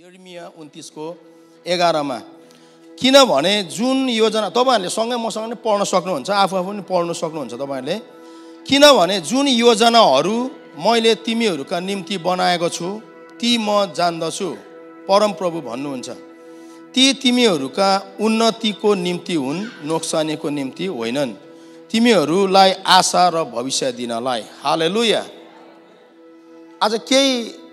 यिर्मिया 29 को 11 मा किनभने जुन योजना तपाईहरुले सँगै मसँग नै पढ्न सक्नुहुन्छ आफू पनि पढ्न सक्नुहुन्छ तपाईहरुले किनभने जुन योजनाहरू मैले तिमीहरुका निम्ति बनाएको छु ती म जान्दछु परम प्रभु भन्नुहुन्छ ती तिमीहरुका उन्नतिको निम्ति हुन् नोक्सानीको निम्ति होइनन् तिमीहरुलाई आशा र भविष्य दिनलाई हालेलुया आज केही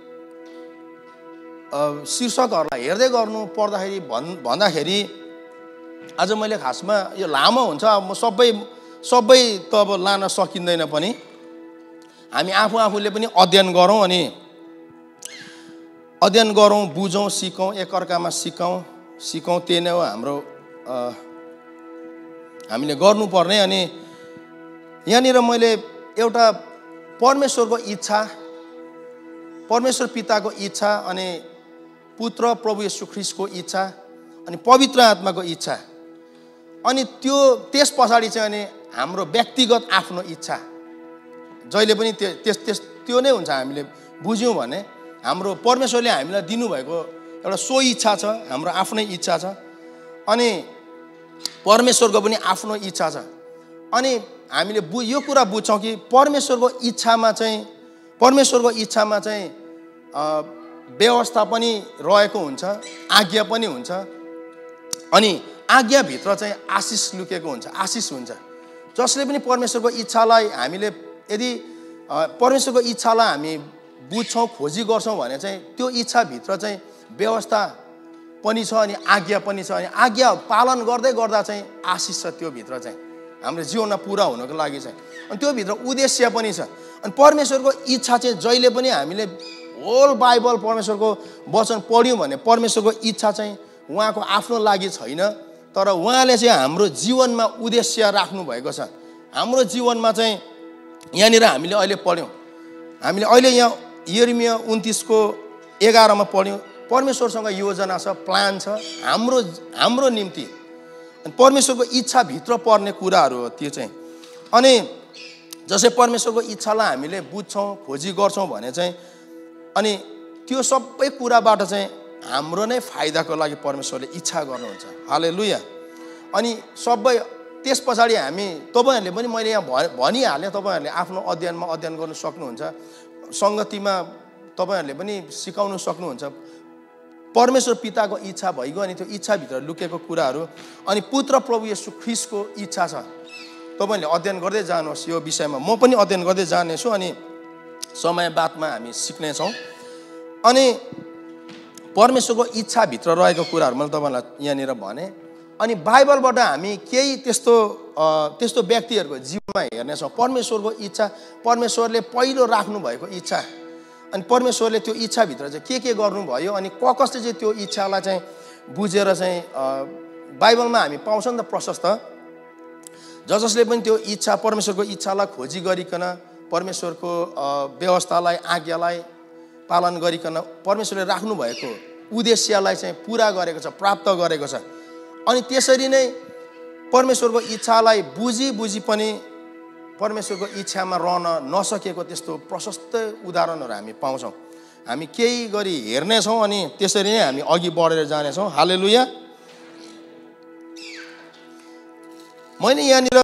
शीर्षकहरुलाई हेर्दै गर्नु पर्दाखेरि भन्दाखेरि आज मैले खासमा यो लामो हुन्छ म सबै त अब लान सकिँदैन पनि हामी आफूले पनि अध्ययन गरौँ बुझौँ सिकौँ एकअर्कामा सिकौँ त्यही नै हो हाम्रो हामीले गर्नुपर्ने अनि यहाँनिर मैले एउटा परमेश्वरको इच्छा परमेश्वर पिताको इच्छा अनि पुत्र प्रभु येशू ख्रीष्टको इच्छा अनि पवित्र आत्माको इच्छा अनि त्यस पछाडी चाहिँ अनि हाम्रो व्यक्तिगत आफ्नो इच्छा जहिले पनि त्यो नै हुन्छ हामीले बुझ्यौं भने हाम्रो परमेश्वरले हामीलाई दिनुभएको एउटा सो इच्छा छ हाम्रो आफ्नै इच्छा छ अनि परमेश्वरको पनि आफ्नो इच्छा छ अनि हामीले यो कुरा बुझ्छौं कि परमेश्वरको इच्छामा चाहिँ व्यवस्था पनि रहेको हुन्छ आज्ञा पनि हुन्छ अनि आज्ञा भित्र चाहिँ आशिष लुकेको हुन्छ आशिष हुन्छ जसले पनि परमेश्वरको इच्छालाई हामीले यदि परमेश्वरको इच्छालाई हामी बुझ्छौं खोजी गर्छौं भने चाहिँ त्यो इच्छा भित्र चाहिँ व्यवस्था पनि छ अनि आज्ञा पनि छ अनि आज्ञा पालन गर्दै गर्दा चाहिँ आशिष छ त्यो भित्र चाहिँ हाम्रो जीवनमा पूरा हुनको लागि चाहिँ अनि त्यो भित्र उद्देश्य पनि छ अनि परमेश्वरको इच्छा चाहिँ जहिले पनि हामीले होल बाइबल परमेश्वरको वचन पढ्यौं भने परमेश्वरको इच्छा चाहिँ उहाँको आफ्नो लागि छैन तर उहाँले चाहिँ हाम्रो जीवनमा उद्देश्य राख्नु भएको छ हाम्रो जीवनमा चाहिँ यहाँनिर हामीले अहिले पढ्यौं हामीले अहिले यहाँ यिर्मिया 29 को 11 मा पढ्यौं परमेश्वरसँग योजना छ प्लान छ हाम्रो निम्ति अनि परमेश्वरको इच्छा भित्र पर्ने कुराहरू हो त्यो चाहिँ अनि जसै परमेश्वरको इच्छालाई हामीले बुझ्छौं खोजी गर्छौं भने चाहिँ अनि त्यो सबै कुराबाट चाहिँ हाम्रो नै फाइदाको लागि परमेश्वरले इच्छा गर्नुहुन्छ हालेलुया अनि सबै त्यस पछाडी हामी तपाईहरुले पनि मैले यहाँ भनिहाले तपाईहरुले आफ्नो अध्ययनमा अध्ययन गर्न सक्नुहुन्छ संगतिमा तपाईहरुले पनि सिकाउन सक्नुहुन्छ परमेश्वर पिताको इच्छा भइगयो अनि त्यो इच्छा भित्र लुकेको कुराहरू अनि पुत्र प्रभु येशू ख्रीष्टको इच्छा छ तपाईहरुले अध्ययन गर्दै जानुहोस् यो विषयमा म पनि अध्ययन गर्दै जानेछु अनि समय बादमा हामी सिक्ने छौं अनि परमेश्वरको इच्छा भित्र रहेको कुराहरू मैले तपाईहरुलाई यहाँनिर भने अनि बाइबलबाट हामी केही त्यस्तो व्यक्तिहरुको जीवनमा हेर्ने छौं परमेश्वरको इच्छा परमेश्वरले पहिलो राख्नु भएको इच्छा अनि परमेश्वरले त्यो इच्छा भित्र चाहिँ के गर्नु भयो अनि कसले चाहिँ त्यो इच्छालाई चाहिँ बुझेर चाहिँ बाइबलमा हामी पाउँछौं नि त प्रशस्त जसले पनि त्यो इच्छा परमेश्वरको इच्छालाई खोजी गरिकन परमेश्वरको व्यवस्थालाई आज्ञालाई पालन गरिकन परमेश्वरले राख्नु भएको उद्देश्यलाई चाहिँ पूरा गरेको छ प्राप्त गरेको छ अनि त्यसरी नै परमेश्वरको इच्छालाई बुझी पनि परमेश्वरको इच्छामा रहन नसकेको त्यस्तो प्रशस्त उदाहरणहरू हामी पाउँछौं हामी केही गरी हेर्ने छौं अनि त्यसरी नै हामी अघि बढेर जाने छौं हालेलुया मैले यहाँनिर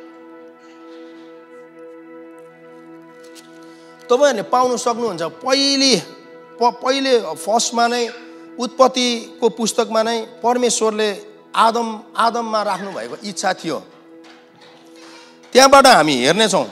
तपाईहरुले पाउन सक्नुहुन्छ पहिले फर्स्टमा नै उत्पत्तिको पुस्तकमा नै परमेश्वरले आदममा राख्नु भएको इच्छा थियो त्यहाँबाट हामी हेर्ने छौं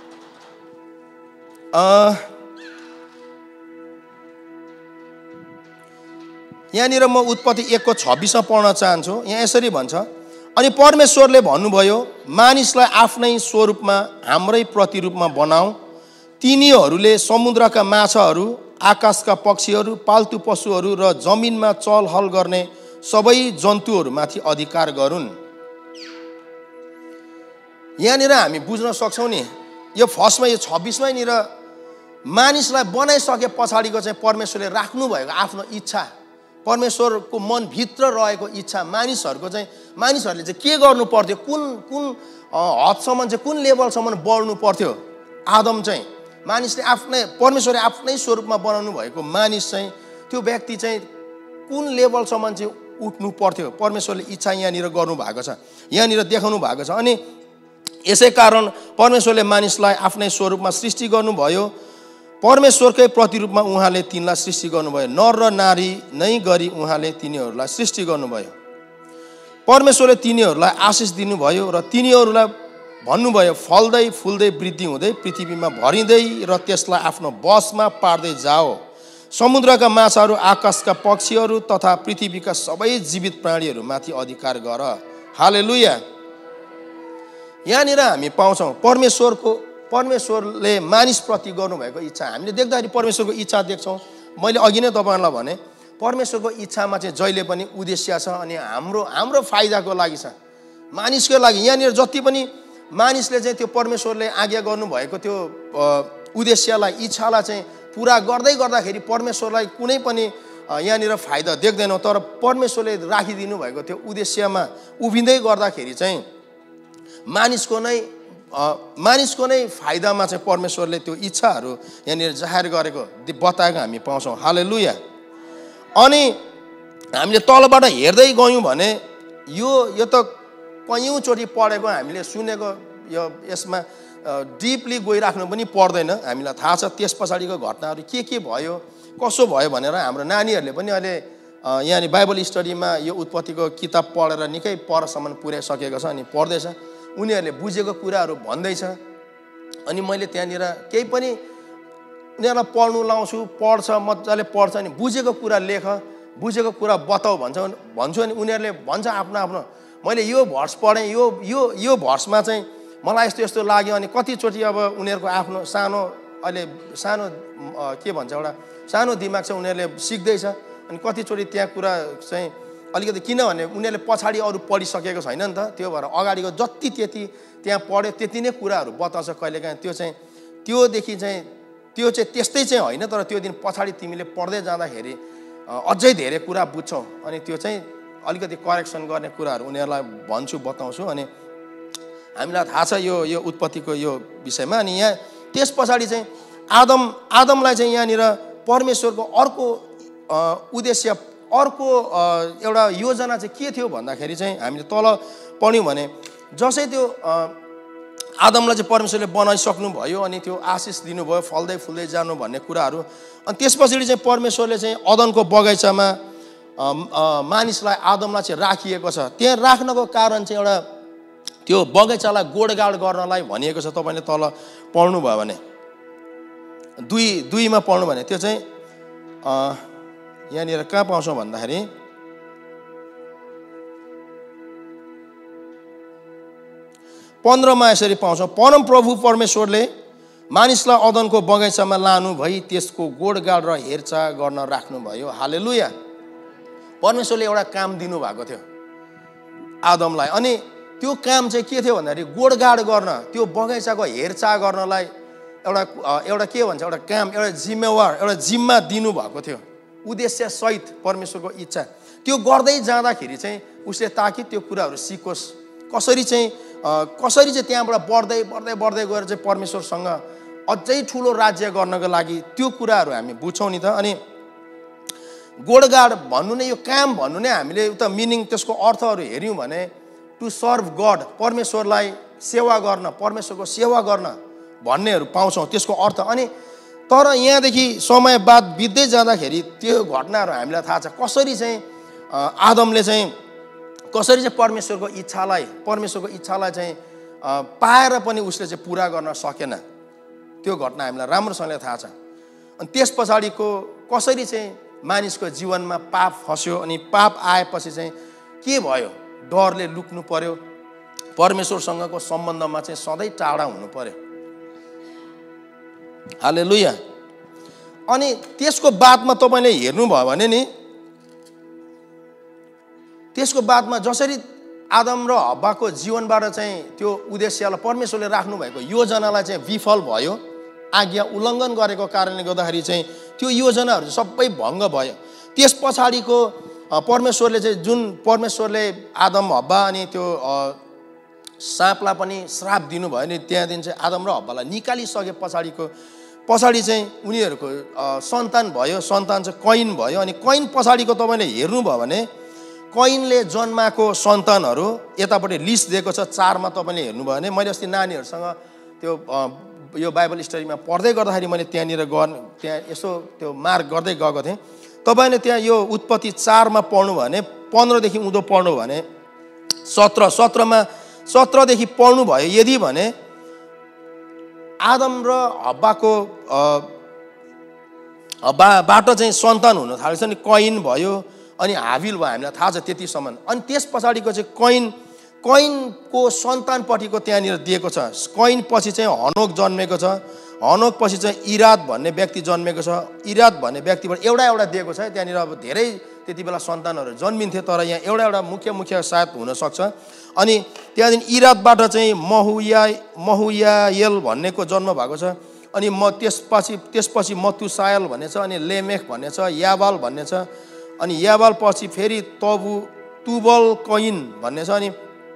यहाँनिर म उत्पत्ति 1 को 26 मा पढ्न चाहन्छु यहाँ यसरी भन्छ अनि परमेश्वरले भन्नुभयो मानिसलाई आफ्नै स्वरूपमा हाम्रै प्रतिरूपमा बनाऊ तिनीहरूले समुद्रका माछाहरू आकाशका पक्षीहरू पाल्तु पशुहरू र जमिनमा चलहल गर्ने सबै जन्तुहरूमाथि अधिकार गरून् यहाँनिर हामी बुझ्न सक्छौं नि यो फर्स्टमा यो 26 मा निर मानिसलाई बनाइसके पछाडीको चाहिँ परमेश्वरले राख्नु भएको आफ्नो इच्छा परमेश्वरको मन भित्र रहेको इच्छा मानिसहरूले चाहिँ के गर्नु पर्थ्यो कुन हदसम्म चाहिँ कुन लेभलसम्म बढ्नु पर्थ्यो आदम चाहिँ मानिसले परमेश्वरले आफ्नै स्वरूपमा बनाउनु भएको मानिस चाहिँ त्यो व्यक्ति चाहिँ कुन लेभलसम्म चाहिँ उठ्नु पर्थ्यो परमेश्वरले इच्छा यहाँनिर गर्नुभएको छ, यहाँनिर देखाउनु भएको छ। अनि यसै कारण परमेश्वरले मानिसलाई आफ्नै स्वरूपमा सृष्टि गर्नुभयो, परमेश्वरकै प्रतिरूपमा उहाँले तिनलाई सृष्टि गर्नुभयो, नर र नारी नै गरी उहाँले तिनीहरूलाई सृष्टि गर्नुभयो। परमेश्वरले तिनीहरूलाई आशिष दिनुभयो र तिनीहरूलाई भन्नुभयो, फल्दै फुल्दै वृद्धि हुँदै पृथ्वीमा भरिँदै र त्यसलाई आफ्नो बसमा पार्दै जाओ, समुद्रका माछाहरू, आकाशका पक्षीहरू तथा पृथ्वीका सबै जीवित प्राणीहरूमाथि अधिकार गर। हालेलुया। यहाँनिर हामी पाउँछौँ परमेश्वरले मानिसप्रति गर्नुभएको इच्छा। हामीले देख्दाखेरि परमेश्वरको इच्छा देख्छौँ। मैले अघि नै तपाईँहरूलाई भने परमेश्वरको इच्छामा चाहिँ जहिले पनि उद्देश्य छ अनि हाम्रो फाइदाको लागि छ, मानिसको लागि। यहाँनिर जति पनि मानिसले चाहिँ त्यो परमेश्वरले आज्ञा गर्नुभएको त्यो उद्देश्यलाई, इच्छालाई चाहिँ पुरा गर्दै गर्दाखेरि परमेश्वरलाई कुनै पनि यहाँनिर फाइदा देख्दैनौँ। तर परमेश्वरले राखिदिनु भएको त्यो उद्देश्यमा उभिँदै गर्दाखेरि चाहिँ मानिसको नै फाइदामा चाहिँ परमेश्वरले त्यो इच्छाहरू यहाँनिर जाहेर गरेको बताएको हामी पाउँछौँ। हालेलुया। अनि हामीले तलबाट हेर्दै गयौँ भने यो त कयौँचोटि पढेको, हामीले सुनेको, यसमा डिपली गइराख्नु पनि पर्दैन, हामीलाई थाहा छ त्यस पछाडिको घटनाहरू के भयो, कसो भयो भनेर। हाम्रो नानीहरूले पनि अहिले यहाँनिर बाइबल स्टडीमा यो उत्पत्तिको किताब पढेर निकै परसम्म पुर्याइसकेको छ अनि पढ्दैछ, उनीहरूले बुझेको कुराहरू भन्दैछ। अनि मैले त्यहाँनिर केही पनि उनीहरूलाई पढ्नु लाउँछु, पढ्छ, मजाले पढ्छ, अनि बुझेको कुरा लेख, बुझेको कुरा बताऊ भन्छु अनि उनीहरूले भन्छ आफ्नो आफ्नो। मैले यो भर्स पढेँ, यो भर्समा चाहिँ मलाई यस्तो लाग्यो। अनि कतिचोटि अब उनीहरूको आफ्नो अहिले सानो के भन्छ, एउटा सानो दिमाग छ, उनीहरूले सिक्दैछ। अनि कतिचोटि त्यहाँ कुरा चाहिँ अलिकति, किनभने उनीहरूले पछाडि अरू पढिसकेको छैन नि त, त्यो भएर अगाडिको जति त्यति त्यहाँ पढ्यो त्यति नै कुराहरू बताउँछ कहिलेकाहीँ। त्योदेखि चाहिँ त्यो चाहिँ त्यस्तै चाहिँ होइन, तर त्यो दिन पछाडि तिमीले पढ्दै जाँदाखेरि अझै धेरै कुरा बुझ्छौ। अनि त्यो चाहिँ अलिकति करेक्सन गर्ने कुराहरू उनीहरूलाई भन्छु, बताउँछु। अनि हामीलाई थाहा छ यो उत्पत्तिको यो विषयमा। अनि यहाँ त्यस पछाडि चाहिँ आदमलाई चाहिँ यहाँनिर परमेश्वरको अर्को उद्देश्य, अर्को एउटा योजना चाहिँ के थियो भन्दाखेरि चाहिँ हामीले तल पढ्यौँ भने जसै त्यो आदमलाई चाहिँ परमेश्वरले बनाइसक्नु भयो अनि त्यो आशिष दिनुभयो, फल्दै फुल्दै जानु भन्ने कुराहरू। अनि त्यस पछाडि चाहिँ परमेश्वरले चाहिँ अदनको बगैँचामा मानिसलाई, आदमलाई चाहिँ राखिएको छ। त्यहाँ राख्नको कारण चाहिँ एउटा त्यो बगैँचालाई गोडगाड गर्नलाई भनिएको छ। तपाईँले तल पढ्नुभयो भने 2:2 पढ्नु भने त्यो चाहिँ यहाँनिर कहाँ पाउँछौँ भन्दाखेरि 15 यसरी पाउँछौँ, परमप्रभु परमेश्वरले मानिसलाई अदनको बगैँचामा लानु भई त्यसको गोडगाड र हेरचाह गर्न राख्नुभयो। हालेलुया। परमेश्वरले एउटा काम दिनुभएको थियो आदमलाई। अनि त्यो काम चाहिँ के थियो भन्दाखेरि गोडगाड गर्न, त्यो बगैँचाको हेरचाह गर्नलाई एउटा के भन्छ, एउटा काम, एउटा जिम्मेवार, एउटा जिम्मा दिनुभएको थियो, उद्देश्य सहित परमेश्वरको इच्छा। त्यो गर्दै जाँदाखेरि चाहिँ उसले ताकि त्यो कुराहरू सिकोस्, कसरी चाहिँ त्यहाँबाट बढ्दै गएर चाहिँ परमेश्वरसँग अझै ठुलो राज्य गर्नको लागि त्यो कुराहरू हामी बुझ्छौँ नि त। अनि गोडगाड भन्नु नै, यो काम भन्नु नै, हामीले उता मिनिङ त्यसको अर्थहरू हेऱ्यौँ भने टु सर्भ गड, परमेश्वरलाई सेवा गर्न, परमेश्वरको सेवा गर्न भन्नेहरू पाउँछौँ त्यसको अर्थ। अनि तर यहाँदेखि समय बाद बित्दै जाँदाखेरि त्यो घटनाहरू हामीलाई थाहा छ, कसरी चाहिँ आदमले चाहिँ परमेश्वरको इच्छालाई चाहिँ पाएर पनि उसले चाहिँ पुरा गर्न सकेन। त्यो घटना हामीलाई राम्रोसँगले थाहा छ। अनि त्यस पछाडिको कसरी चाहिँ मानिसको जीवनमा पाप फस्यो अनि पाप आएपछि चाहिँ के भयो, डरले लुक्नु पर्यो, परमेश्वरसँगको सम्बन्धमा चाहिँ सधैँ टाढा हुनु पर्यो। हालेलुया। अनि त्यसको बादमा तपाईँले हेर्नुभयो भने नि, त्यसको बादमा जसरी आदम र हव्वाको जीवनबाट चाहिँ त्यो उद्देश्यलाई, परमेश्वरले राख्नु भएको योजनालाई चाहिँ विफल भयो, आज्ञा उल्लङ्घन गरेको कारणले गर्दाखेरि चाहिँ त्यो योजनाहरू सबै भङ्ग भयो। त्यस पछाडिको परमेश्वरले चाहिँ परमेश्वरले आदम, हव्वा अनि त्यो साँपलाई पनि श्राप दिनुभयो नि, त्यहाँदेखि चाहिँ आदम र हव्वालाई निकालिसके पछाडिको पछाडि चाहिँ उनीहरूको सन्तान भयो, सन्तान चाहिँ कैन भयो। अनि कैन पछाडिको तपाईँले हेर्नुभयो भने कैनले जन्माको सन्तानहरू यतापट्टि लिस्ट दिएको छ 4मा। तपाईँले हेर्नुभयो भने मैले अस्ति नानीहरूसँग त्यो यो बाइबल स्टडीमा पढ्दै गर्दाखेरि मैले त्यहाँ यसो त्यो मार्क गर्दै गएको थिएँ। तपाईँले त्यहाँ यो उत्पत्ति 4मा पढ्नु भने 15देखि उँधो पढ्नु भने 17देखि पढ्नु भयो यदि भने आदम र हब्बाबाट चाहिँ सन्तान हुन थालेछ नि कैन भयो अनि हाबिल भयो, हामीलाई थाहा छ त्यतिसम्म। अनि त्यस पछाडिको चाहिँ कैनको सन्तानपट्टिको त्यहाँनिर दिएको छ। कैन पछि चाहिँ हनोक जन्मेको छ, हनोक पछि चाहिँ इराद भन्ने व्यक्ति जन्मेको छ। इराद भन्ने व्यक्तिबाट एउटा दिएको छ। त्यहाँनिर अब धेरै त्यति बेला सन्तानहरू जन्मिन्थे, तर यहाँ एउटा मुख्य सायद हुनसक्छ। अनि त्यहाँदेखि इरादबाट चाहिँ महुयायल भन्नेको जन्म भएको छ। अनि त्यसपछि मतुसायल भन्ने छ, अनि लेमेख भन्ने छ, याबाल भन्ने छ। अनि याबाल पछि फेरि तुबल कैन भन्ने छ। अनि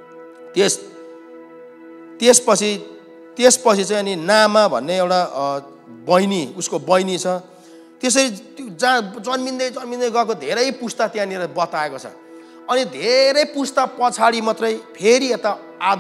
त्यसपछि चाहिँ अनि नामा भन्ने एउटा बहिनी, उसको बहिनी छ। त्यसरी जहाँ जन्मिँदै गएको धेरै पुस्ता त्यहाँनिर बताएको छ। अनि धेरै पुस्ता पछाडि मात्रै फेरि यता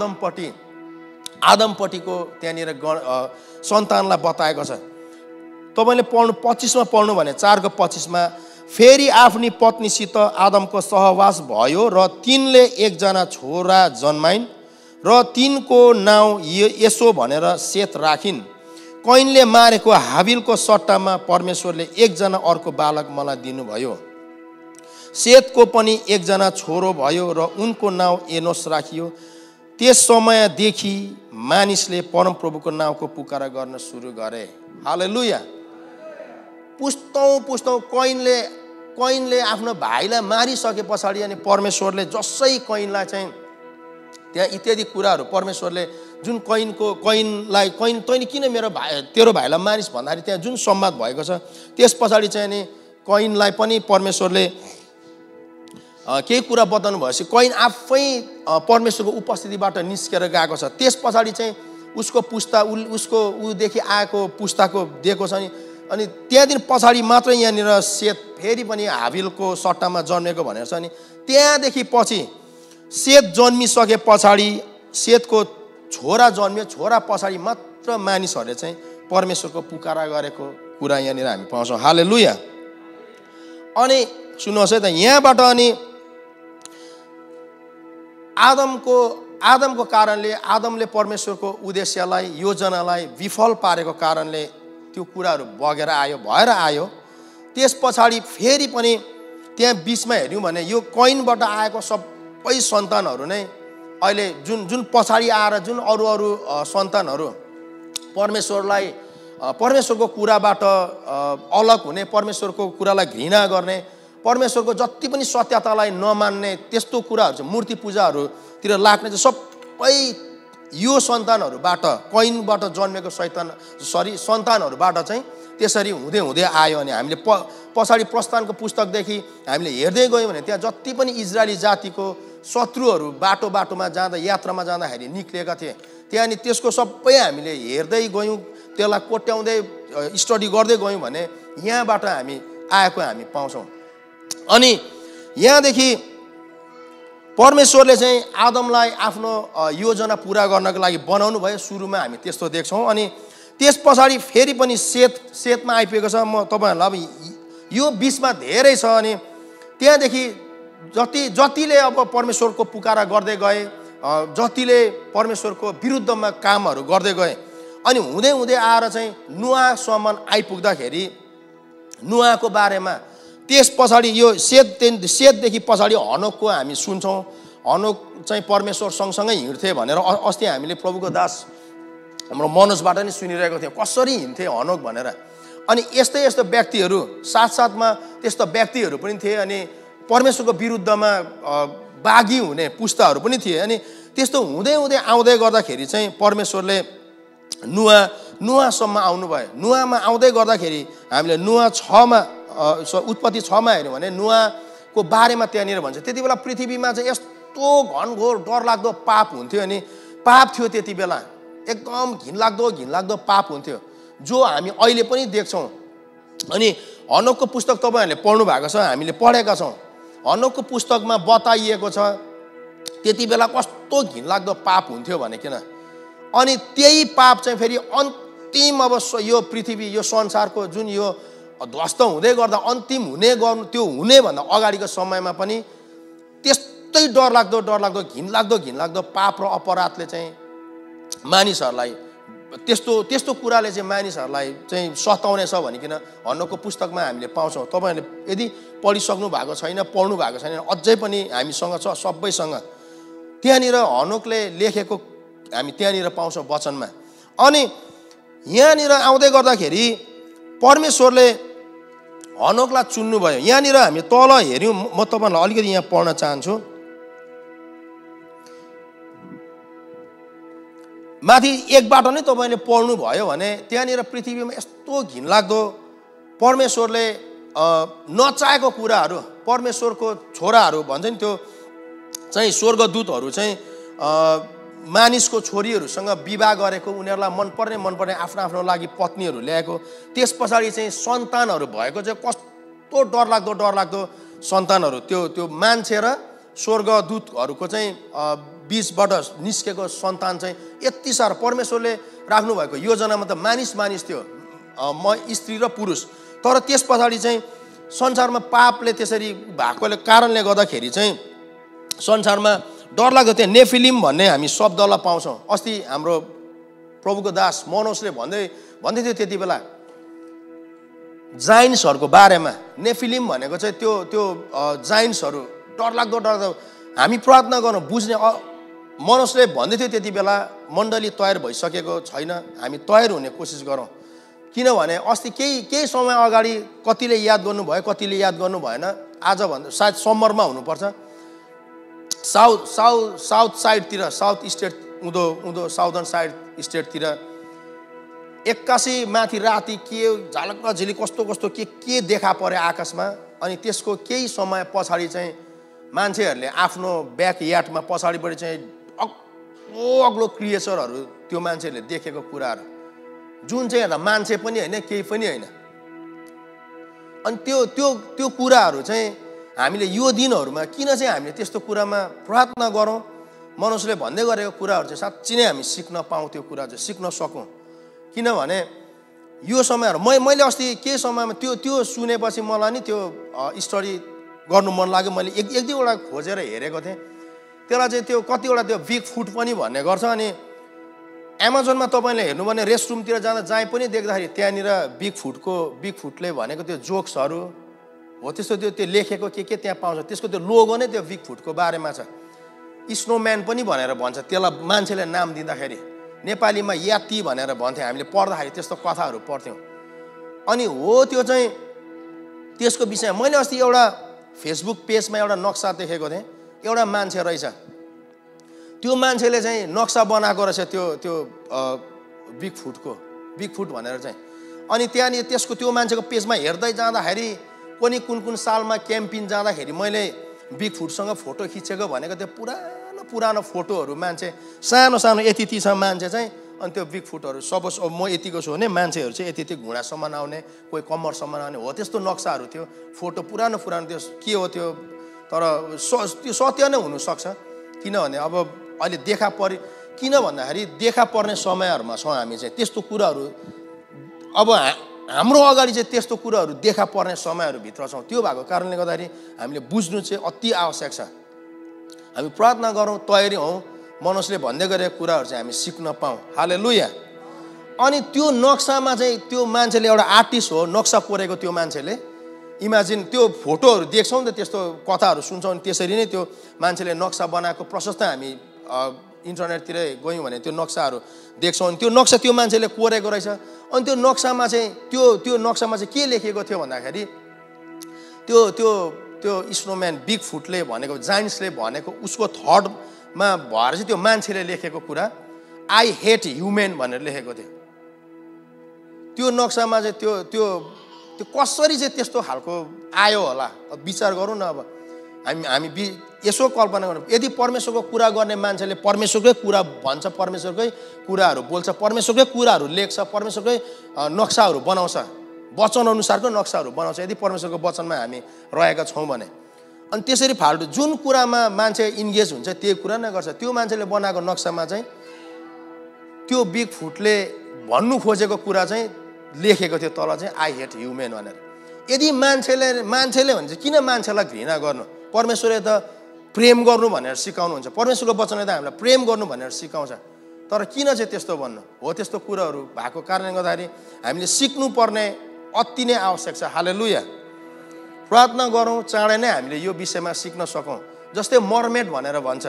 आदमपट्टिको त्यहाँनिर सन्तानलाई बताएको छ। तपाईँले पढ्नु 25मा पढ्नु भने 4को 25मा फेरि आफ्नी पत्नीसित आदमको सहवास भयो र तिनले एकजना छोरा जन्माइन् र तिनको नाउँ यसो भनेर सेत राखिन्। कैनले मारेको हाबिलको सट्टामा परमेश्वरले एकजना अर्को बालक मलाई दिनुभयो। सेतको पनि एकजना छोरो भयो र उनको नाउँ एनोस राखियो। त्यस समयदेखि मानिसले परमप्रभुको नाउँको पुकारा गर्न सुरु गरे। हालेलुया। पुस्तौँ कैनले आफ्नो भाइलाई मारिसके पछाडि अनि परमेश्वरले जसै कैनलाई चाहिँ त्यहाँ इत्यादि कुराहरू परमेश्वरले जुन कैनलाई तैँले किन तेरो भाइलाई मारिस भन्दाखेरि त्यहाँ जुन संवाद भएको छ, त्यस पछाडि चाहिँ अनि कैनलाई पनि परमेश्वरले केही कुरा बताउनु भएपछि कैन आफै परमेश्वरको उपस्थितिबाट निस्केर गएको छ। त्यस पछाडि चाहिँ उसको पुस्ता उदेखि आएको पुस्ताको दिएको छ। अनि त्यहाँदेखि पछाडि मात्रै यहाँनिर सेत फेरि पनि हाबिलको सट्टामा जन्मेको भनेर छ। अनि त्यहाँदेखि पछि सेत जन्मिसके पछाडि सेतको छोरा जन्मियो। छोरा पछाडि मात्र मानिसहरूले चाहिँ परमेश्वरको पुकारा गरेको कुरा यहाँनिर हामी पाउँछौँ। हालेलुया। अनि सुन्नुहोस् है त, यहाँबाट अनि आदमको कारणले आदमले परमेश्वरको उद्देश्यलाई योजनालाई विफल पारेको कारणले त्यो कुराहरू भएर आयो। त्यस पछाडि फेरि पनि त्यहाँ बिचमा हेऱ्यौँ भने यो कैनबाट आएको सबै सन्तानहरू नै अहिले जुन पछाडि आएर जुन अरू सन्तानहरू परमेश्वरको कुराबाट अलग हुने, परमेश्वरको कुरालाई घृणा गर्ने, परमेश्वरको जति पनि सत्यतालाई नमान्ने त्यस्तो कुराहरू चाहिँ मूर्ति पूजाहरूतिर लाग्ने चाहिँ सबै यो सन्तानहरूबाट कैनबाट जन्मेको सन्तानहरूबाट चाहिँ त्यसरी हुँदै आयो। अनि हामीले पछाडि प्रस्थानको पुस्तकदेखि हामीले हेर्दै गयौँ भने त्यहाँ जति पनि इजरायली जातिको शत्रुहरू बाटोमा जाँदा यात्रामा जाँदाखेरि निक्लिएका थिए, त्यहाँ नि त्यसको सबै हामीले हेर्दै गयौँ, त्यसलाई कोट्याउँदै स्टडी गर्दै गयौँ भने यहाँबाट हामी पाउँछौँ। अनि यहाँदेखि परमेश्वरले चाहिँ आदमलाई आफ्नो योजना पुरा गर्नको लागि बनाउनु भयो। सुरुमा हामी त्यस्तो देख्छौँ। अनि त्यस पछाडि फेरि पनि सेतमा आइपुगेको छ। म तपाईँहरूलाई अब यो बिचमा धेरै छ। अनि त्यहाँदेखि जतिले अब परमेश्वरको पुकारा गर्दै गए, जतिले परमेश्वरको विरुद्धमा कामहरू गर्दै गए, अनि हुँदै आएर चाहिँ नुहासम्म आइपुग्दाखेरि नुहाको बारेमा त्यस पछाडि यो सेतदेखि पछाडि हनोकको हामी सुन्छौँ। हनोक चाहिँ परमेश्वर सँगसँगै हिँड्थे भनेर अस्ति हामीले प्रभुको दास हाम्रो मनोजबाट नि सुनिरहेको थियौँ कसरी हिँड्थे हनोक भनेर। अनि यस्तै व्यक्तिहरू साथसाथमा त्यस्तो व्यक्तिहरू पनि थिए। अनि परमेश्वरको विरुद्धमा बागी हुने पुस्ताहरू पनि थिए। अनि त्यस्तो हुँदै आउँदै गर्दाखेरि चाहिँ परमेश्वरले नुहासम्म आउनुभयो। नुहामा आउँदै गर्दाखेरि हामीले उत्पत्ति 6मा हेऱ्यौँ भने नुहाको बारेमा त्यहाँनिर भन्छ त्यति बेला पृथ्वीमा चाहिँ यस्तो घनघोर डरलाग्दो पाप हुन्थ्यो। अनि पाप थियो त्यति बेला, एकदम घिनलाग्दो पाप हुन्थ्यो। जो हामी अहिले पनि देख्छौँ। अनि हनोकको पुस्तक तपाईँहरूले पढ्नु भएको छ, हामीले पढेका छौँ। हनोकको पुस्तकमा बताइएको छ त्यति बेला कस्तो घिनलाग्दो पाप हुन्थ्यो भनेकिन। अनि त्यही पाप चाहिँ फेरि अन्तिम अब यो पृथ्वी यो संसारको जुन यो ध्वस्त हुँदै गर्दा अन्तिम त्यो हुनेभन्दा अगाडिको समयमा पनि त्यस्तै डरलाग्दो घिनलाग्दो पाप र अपराधले चाहिँ मानिसहरूलाई त्यस्तो कुराले चाहिँ मानिसहरूलाई चाहिँ सताउनेछ भनिकन हनोकको पुस्तकमा हामीले पाउँछौँ। तपाईँहरूले यदि पढिसक्नु भएको छैन, पढ्नु भएको छैन, अझै पनि हामीसँग छ, सबैसँग त्यहाँनिर हनोकले लेखेको हामी त्यहाँनिर पाउँछौँ वचनमा। अनि यहाँनिर आउँदै गर्दाखेरि परमेश्वरले हनोकलाई चुन्नुभयो। यहाँनिर हामी तल हेऱ्यौँ, म तपाईँलाई अलिकति यहाँ पढ्न चाहन्छु। माथि एकबाट नै तपाईँले पढ्नुभयो भने त्यहाँनिर पृथ्वीमा यस्तो घिनलाग्दो परमेश्वरले नचाहेको कुराहरू, परमेश्वरको छोराहरू भन्छ नि त्यो चाहिँ स्वर्गदूतहरू चाहिँ मानिसको छोरीहरूसँग विवाह गरेको, उनीहरूलाई मनपर्ने आफ्नो लागि पत्नीहरू ल्याएको, त्यस पछाडि चाहिँ सन्तानहरू भएको चाहिँ कस्तो डरलाग्दो सन्तानहरू त्यो मान्छे र स्वर्गदूतहरूको चाहिँ बीचबाट निस्केको सन्तान चाहिँ यति साह्रो परमेश्वरले राख्नुभएको योजनामा त मानिस थियो, स्त्री र पुरुष। तर त्यस पछाडि चाहिँ संसारमा पापले त्यसरी भएकोले कारणले गर्दाखेरि चाहिँ संसारमा डरलाग्दो त्यहाँ नेफिलिम भन्ने हामी शब्दलाई पाउँछौँ। अस्ति हाम्रो प्रभुको दास मनोजले भन्दै थियो त्यति बेला जाइन्ट्सहरूको बारेमा। नेफिलिम भनेको चाहिँ त्यो जाइन्ट्सहरू डरलाग्दो हामी प्रार्थना गर्नु बुझ्ने। मनोजले भन्दै थियो त्यति बेला मण्डली तयार भइसकेको छैन, हामी तयार हुने कोसिस गरौँ। किनभने अस्ति केही समय अगाडि कतिले याद गर्नुभयो, कतिले याद गर्नु भएन। आज भन्दा सायद समरमा हुनुपर्छ, साउथ साइडतिर, साउथ स्टेट उँधो साउदर्न साइड स्टेटतिर 81 माथि राति के झालक्क झिली कस्तो के देखा पर्यो आकाशमा। अनि त्यसको केही समय पछाडि चाहिँ मान्छेहरूले आफ्नो ब्याक यार्डमा पछाडिपट्टि चाहिँ अग्लो क्रिएचरहरू त्यो मान्छेहरूले देखेको कुराहरू जुन चाहिँ हेर्दा मान्छे पनि होइन, केही पनि होइन। अनि त्यो कुराहरू चाहिँ हामीले यो दिनहरूमा किन चाहिँ हामीले त्यस्तो कुरामा प्रार्थना गरौँ। मनुष्यले भन्दै गरेको कुराहरू चाहिँ साँच्चै नै हामी सिक्न पाऊँ, त्यो कुरा चाहिँ सिक्न सकौँ। किनभने यो समयहरू मैले अस्ति केही समयमा त्यो सुनेपछि मलाई नि त्यो स्टडी गर्नु मन लाग्यो। मैले एक दुईवटा खोजेर हेरेको थिएँ। त्यसलाई चाहिँ त्यो कतिवटा त्यो बिग फुट पनि भन्ने गर्छ। अनि एमाजोनमा तपाईँले हेर्नु भने रेस्टरुमतिर जाँदा जहीँ पनि देख्दाखेरि त्यहाँनिर बिग फुटले भनेको त्यो जोक्सहरू हो, त्यस्तो त्यो लेखेको के त्यहाँ पाउँछ। त्यसको त्यो लोगो नै त्यो बिग फुटको बारेमा छ। स्नोम्यान पनि भनेर भन्छ त्यसलाई, मान्छेले नाम दिँदाखेरि नेपालीमा याती भनेर भन्थ्यो। हामीले पढ्दाखेरि त्यस्तो कथाहरू पढ्थ्यौँ। अनि हो त्यो चाहिँ त्यसको विषय मैले अस्ति एउटा फेसबुक पेजमा एउटा नक्सा देखेको थिएँ। एउटा मान्छे रहेछ, त्यो मान्छेले चाहिँ नक्सा बनाएको रहेछ त्यो बिग फुट भनेर चाहिँ। अनि त्यहाँनिर त्यो मान्छेको पेजमा हेर्दै जाँदाखेरि पनि कुन सालमा क्याम्पिङ जाँदाखेरि मैले बिग फुटसँग फोटो खिचेको भनेको त्यो पुरानो फोटोहरू, मान्छे सानो यति छ मान्छे चाहिँ। अनि त्यो बिग फुटहरू सपोज अब म यतिको छु भने मान्छेहरू चाहिँ यति घुँडासम्म आउने, कोही कम्मरसम्म आउने हो, त्यस्तो नक्साहरू थियो। फोटो पुरानो त्यो के हो त्यो, तर त्यो सत्य नै हुनसक्छ। किनभने अब अहिले किन भन्दाखेरि देखा पर्ने समयहरूमा छौँ हामी चाहिँ। त्यस्तो कुराहरू अब हाम्रो अगाडि चाहिँ त्यस्तो कुराहरू देखा पर्ने समयहरूभित्र छौँ। त्यो भएको कारणले गर्दाखेरि हामीले बुझ्नु चाहिँ अति आवश्यक छ। हामी प्रार्थना गरौँ, तयारी हौँ, मनुष्यले भन्दै गरेको कुराहरू चाहिँ हामी सिक्न पाऊँ। हालेलुया। अनि त्यो नक्सामा चाहिँ त्यो मान्छेले एउटा आर्टिस्ट हो, नक्सा कोरेको त्यो मान्छेले। इमेजिन त्यो फोटोहरू देख्छौँ नि त, त्यस्तो कथाहरू सुन्छौँ। अनि त्यसरी नै त्यो मान्छेले नक्सा बनाएको प्रशस्त हामी इन्टरनेटतिर गयौँ भने त्यो नक्साहरू देख्छौँ। अनि त्यो नक्सा त्यो मान्छेले कोरेको रहेछ। अनि त्यो नक्सामा चाहिँ के लेखेको थियो भन्दाखेरि त्यो स्नोम्यान बिग फुटले भनेको, जाइन्ट्सले भनेको उसको थर्डमा भएर चाहिँ त्यो मान्छेले लेखेको कुरा आई हेट ह्युमेन भनेर लेखेको थियो। त्यो नक्सामा चाहिँ त्यो कसरी चाहिँ त्यस्तो खालको आयो होला, विचार गरौँ न। अब हामी यसो कल्पना गर्नु, यदि परमेश्वरको कुरा गर्ने मान्छेले परमेश्वरकै कुरा भन्छ, परमेश्वरकै कुराहरू बोल्छ, परमेश्वरकै कुराहरू लेख्छ, परमेश्वरकै नक्साहरू बनाउँछ, वचन अनुसारको नक्साहरू बनाउँछ, यदि परमेश्वरको वचनमा हामी रहेका छौँ भने, अनि त्यसरी फाल्टु जुन कुरामा मान्छे इन्गेज हुन्छ त्यही कुरा नै गर्छ। त्यो मान्छेले बनाएको नक्सामा चाहिँ त्यो बिग फुटले भन्नु खोजेको कुरा चाहिँ लेखेको थियो तल चाहिँ आई हेट ह्युमेन भनेर। यदि मान्छेले भने चाहिँ किन मान्छेलाई घृणा गर्नु? परमेश्वरले त प्रेम गर्नु भनेर सिकाउनुहुन्छ, परमेश्वरको वचनले त हामीलाई प्रेम गर्नु भनेर सिकाउँछ, तर किन चाहिँ त्यस्तो भन्नु हो? त्यस्तो कुराहरू भएको कारणले गर्दाखेरि हामीले सिक्नुपर्ने अति नै आवश्यक छ। हालेलुया। प्रार्थना गरौँ चाँडै नै हामीले यो विषयमा सिक्न सकौँ। जस्तै मर्मेड भनेर भन्छ,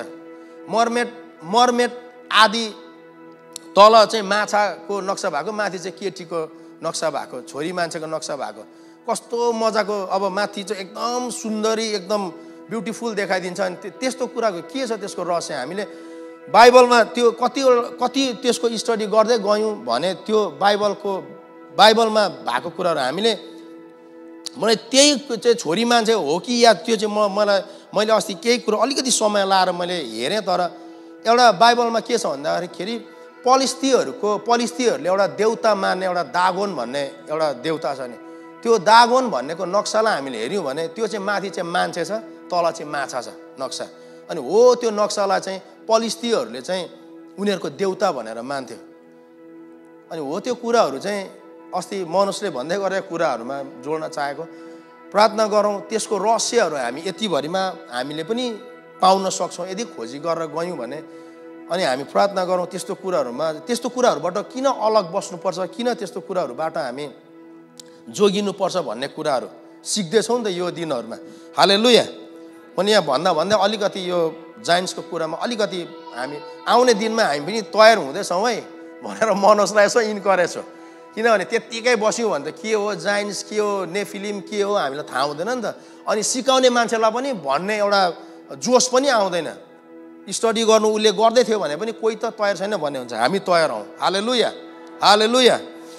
मर्मेड आदि तल चाहिँ माछाको नक्सा भएको, माथि चाहिँ केटीको नक्सा भएको, छोरी मान्छेको नक्सा भएको, कस्तो मजाको। अब माथि चाहिँ एकदम सुन्दरी, एकदम ब्युटिफुल देखाइदिन्छ। अनि त्यस्तो कुराको के छ त्यसको रहस्य? हामीले बाइबलमा त्यो कति त्यसको स्टडी गर्दै गयौँ भने त्यो बाइबलमा भएको कुराहरू हामीले मलाई त्यही चाहिँ छोरी मान्छे हो कि या त्यो चाहिँ मैले अस्ति केही कुरो अलिकति समय लाएर मैले हेरेँ, तर एउटा बाइबलमा के छ भन्दाखेरि पलिस्तीहरूले एउटा देउता मान्ने एउटा दागोन भन्ने एउटा देउता छ नि, त्यो दागोन भन्नेको नक्सालाई हामीले हेऱ्यौँ भने त्यो चाहिँ माथि चाहिँ मान्छे छ, तल चाहिँ माछा छ नक्सा। अनि हो त्यो नक्सालाई चाहिँ पलिस्तीहरूले चाहिँ उनीहरूको देउता भनेर मान्थ्यो। अनि हो त्यो कुराहरू चाहिँ अस्ति मनुष्यले भन्दै गरेको कुराहरूमा जोड्न चाहेको। प्रार्थना गरौँ त्यसको रहस्यहरू हामी यतिभरिमा हामीले पनि पाउन सक्छौँ यदि खोजी गरेर गयौँ भने। अनि हामी प्रार्थना गरौँ त्यस्तो कुराहरूबाट किन अलग बस्नुपर्छ, किन त्यस्तो कुराहरूबाट हामी जोगिनुपर्छ भन्ने कुराहरू सिक्दैछौँ नि त यो दिनहरूमा। हालेलुया। पनि यहाँ भन्दा अलिकति यो जाइन्सको कुरामा अलिकति हामी आउने दिनमा हामी पनि तयार हुँदैछौँ है भनेर मनोजलाई यसो इन्करेज हो। किनभने त्यत्तिकै बस्यौँ भने त के हो जाइन्स, के हो नेफिलिम, के हो हामीलाई थाहा हुँदैन नि त। अनि सिकाउने मान्छेलाई पनि भन्ने एउटा जोस पनि आउँदैन। स्टडी गर्नु उसले गर्दै थियो भने पनि कोही त तयार छैन भन्ने हुन्छ, हामी तयार हौँ। हालेलुया, हालेलुया।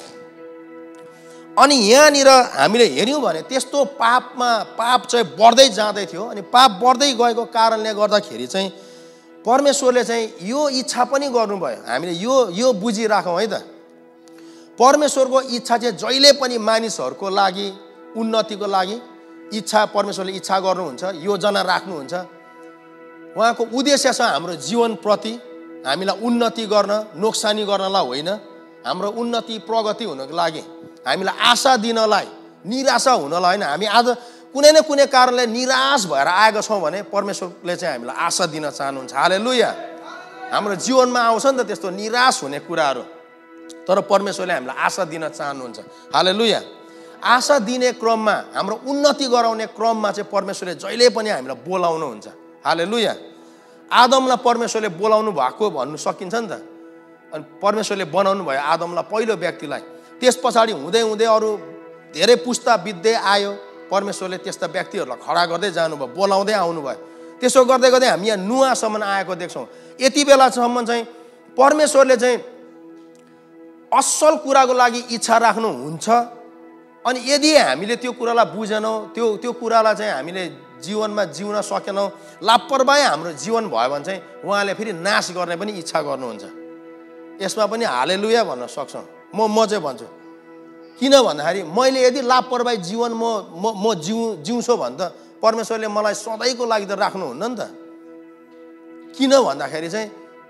अनि यहाँनिर हामीले हेऱ्यौँ भने त्यस्तो पाप चाहिँ बढ्दै जाँदै थियो। अनि पाप बढ्दै गएको कारणले गर्दाखेरि चाहिँ परमेश्वरले चाहिँ यो इच्छा पनि गर्नुभयो। हामीले यो बुझिराखौँ है त, परमेश्वरको इच्छा चाहिँ जहिले पनि मानिसहरूको लागि उन्नतिको लागि इच्छा, परमेश्वरले इच्छा गर्नुहुन्छ, योजना राख्नुहुन्छ। उहाँको उद्देश्य छ हाम्रो जीवनप्रति हामीलाई उन्नति गर्न, नोक्सानी गर्नलाई होइन, हाम्रो उन्नति प्रगति हुनको लागि, हामीलाई आशा दिनलाई, निराशा हुनलाई होइन। हामी आज कुनै न कुनै कारणले निराश भएर आएका छौँ भने परमेश्वरले चाहिँ हामीलाई आशा दिन चाहनुहुन्छ। हालेलुया। हाम्रो जीवनमा आउँछ नि त त्यस्तो निराश हुने कुराहरू, तर परमेश्वरले हामीलाई आशा दिन चाहनुहुन्छ। हालेलुया। आशा दिने क्रममा, हाम्रो उन्नति गराउने क्रममा चाहिँ परमेश्वरले जहिले पनि हामीलाई बोलाउनुहुन्छ। हालेलुया। आदमलाई परमेश्वरले बोलाउनु भएको भन्नु सकिन्छ नि त। अनि परमेश्वरले बनाउनु भयो आदमलाई, पहिलो व्यक्तिलाई। त्यस पछाडि हुँदै अरू धेरै पुस्ता बित्दै आयो, परमेश्वरले त्यस्ता व्यक्तिहरूलाई खडा गर्दै जानुभयो, बोलाउँदै आउनुभयो। त्यसो गर्दै हामी यहाँ नुहासम्म आएको देख्छौँ। यति बेलासम्म चाहिँ परमेश्वरले चाहिँ असल कुराको लागि इच्छा राख्नुहुन्छ। अनि यदि हामीले त्यो कुरालाई बुझेनौँ, त्यो कुरालाई चाहिँ हामीले जीवनमा जिउन सकेनौँ, लापरवाही हाम्रो जीवन भयो भने चाहिँ उहाँले फेरि नाश गर्ने पनि इच्छा गर्नुहुन्छ। यसमा पनि हालेलुया भन्न सक्छौँ। म चाहिँ भन्छु, किन भन्दाखेरि मैले यदि लापरवाही जीवन म जिउँछु भने त परमेश्वरले मलाई सधैँको लागि त राख्नुहुन्न नि त। किन भन्दाखेरि चाहिँ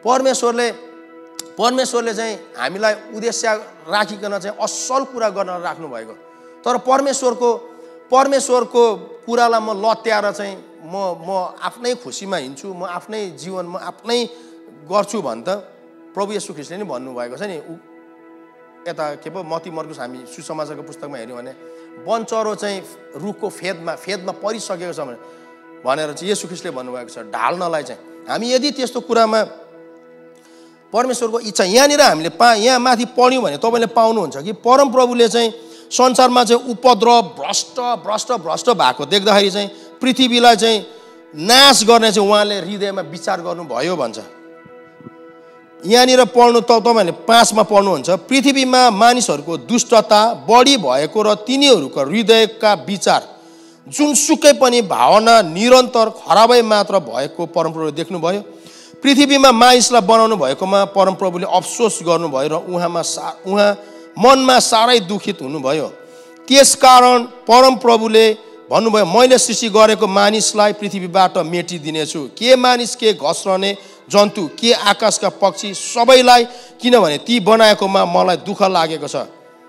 परमेश्वरले चाहिँ हामीलाई उद्देश्य राखिकन चाहिँ असल कुरा गर्न राख्नुभएको। तर परमेश्वरको कुरालाई म लत्याएर चाहिँ म आफ्नै खुसीमा हिँड्छु, म आफ्नै जीवन म आफ्नै गर्छु भने त प्रभु येशू ख्रीष्टले नि भन्नुभएको छ नि। यता के पो मत्ती मर्कुस हामी सुसमाचारको पुस्तकमा हेऱ्यौँ भने वनचरो चाहिँ रुखको फेदमा परिसकेको छ भनेर चाहिँ येशू ख्रीष्टले भन्नुभएको छ ढाल्नलाई चाहिँ। हामी यदि त्यस्तो कुरामा परमेश्वरको इच्छा यहाँनिर हामीले यहाँ माथि पढ्यौँ भने तपाईँले पाउनुहुन्छ कि परमप्रभुले चाहिँ संसारमा चाहिँ उपद्रव भ्रष्ट भएको देख्दाखेरि चाहिँ पृथ्वीलाई चाहिँ नाश गर्ने चाहिँ उहाँले हृदयमा विचार गर्नुभयो भन्छ। यहाँनिर पढ्नु तपाईँहरूले 5 मा पढ्नुहुन्छ, पृथ्वीमा मानिसहरूको दुष्टता बढी भएको र तिनीहरूको हृदयका विचार जुनसुकै पनि भावना निरन्तर खराबै मात्र भएको परमप्रभुले देख्नुभयो। पृथ्वीमा मानिसलाई बनाउनु भएकोमा परमप्रभुले अफसोस गर्नुभयो र उहाँ मनमा साह्रै दुखित हुनुभयो। त्यसकारण परमप्रभुले भन्नुभयो, मैले सृष्टि गरेको मानिसलाई पृथ्वीबाट मेटिदिनेछु। के मानिस, के घाँस रहने जन्तु, के आकाशका पक्षी, सबैलाई, किनभने ती बनाएकोमा मलाई दुःख लागेको छ।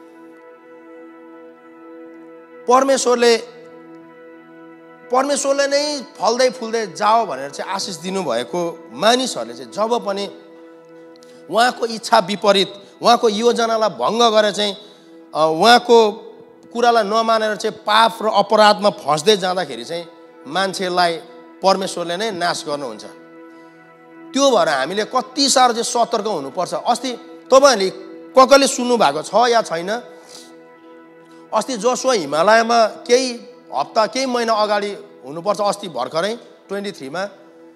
परमेश्वरले नै फल्दै फुल्दै जाओ भनेर चाहिँ आशिष दिनुभएको मानिसहरूले चाहिँ जब पनि उहाँको इच्छा विपरीत, उहाँको योजनालाई भङ्ग गरेर चाहिँ उहाँको कुरालाई नमानेर चाहिँ पाप र अपराधमा फस्दै जाँदाखेरि चाहिँ मान्छेलाई परमेश्वरले नै नाश गर्नुहुन्छ। त्यो भएर हामीले कति साह्रो चाहिँ सतर्क हुनुपर्छ। अस्ति तपाईँहरूले कसले सुन्नु भएको छ या छैन, अस्ति जोसुवा हिमालयमा केही हप्ता केही महिना अगाडि हुनुपर्छ, अस्ति भर्खरै 23 मा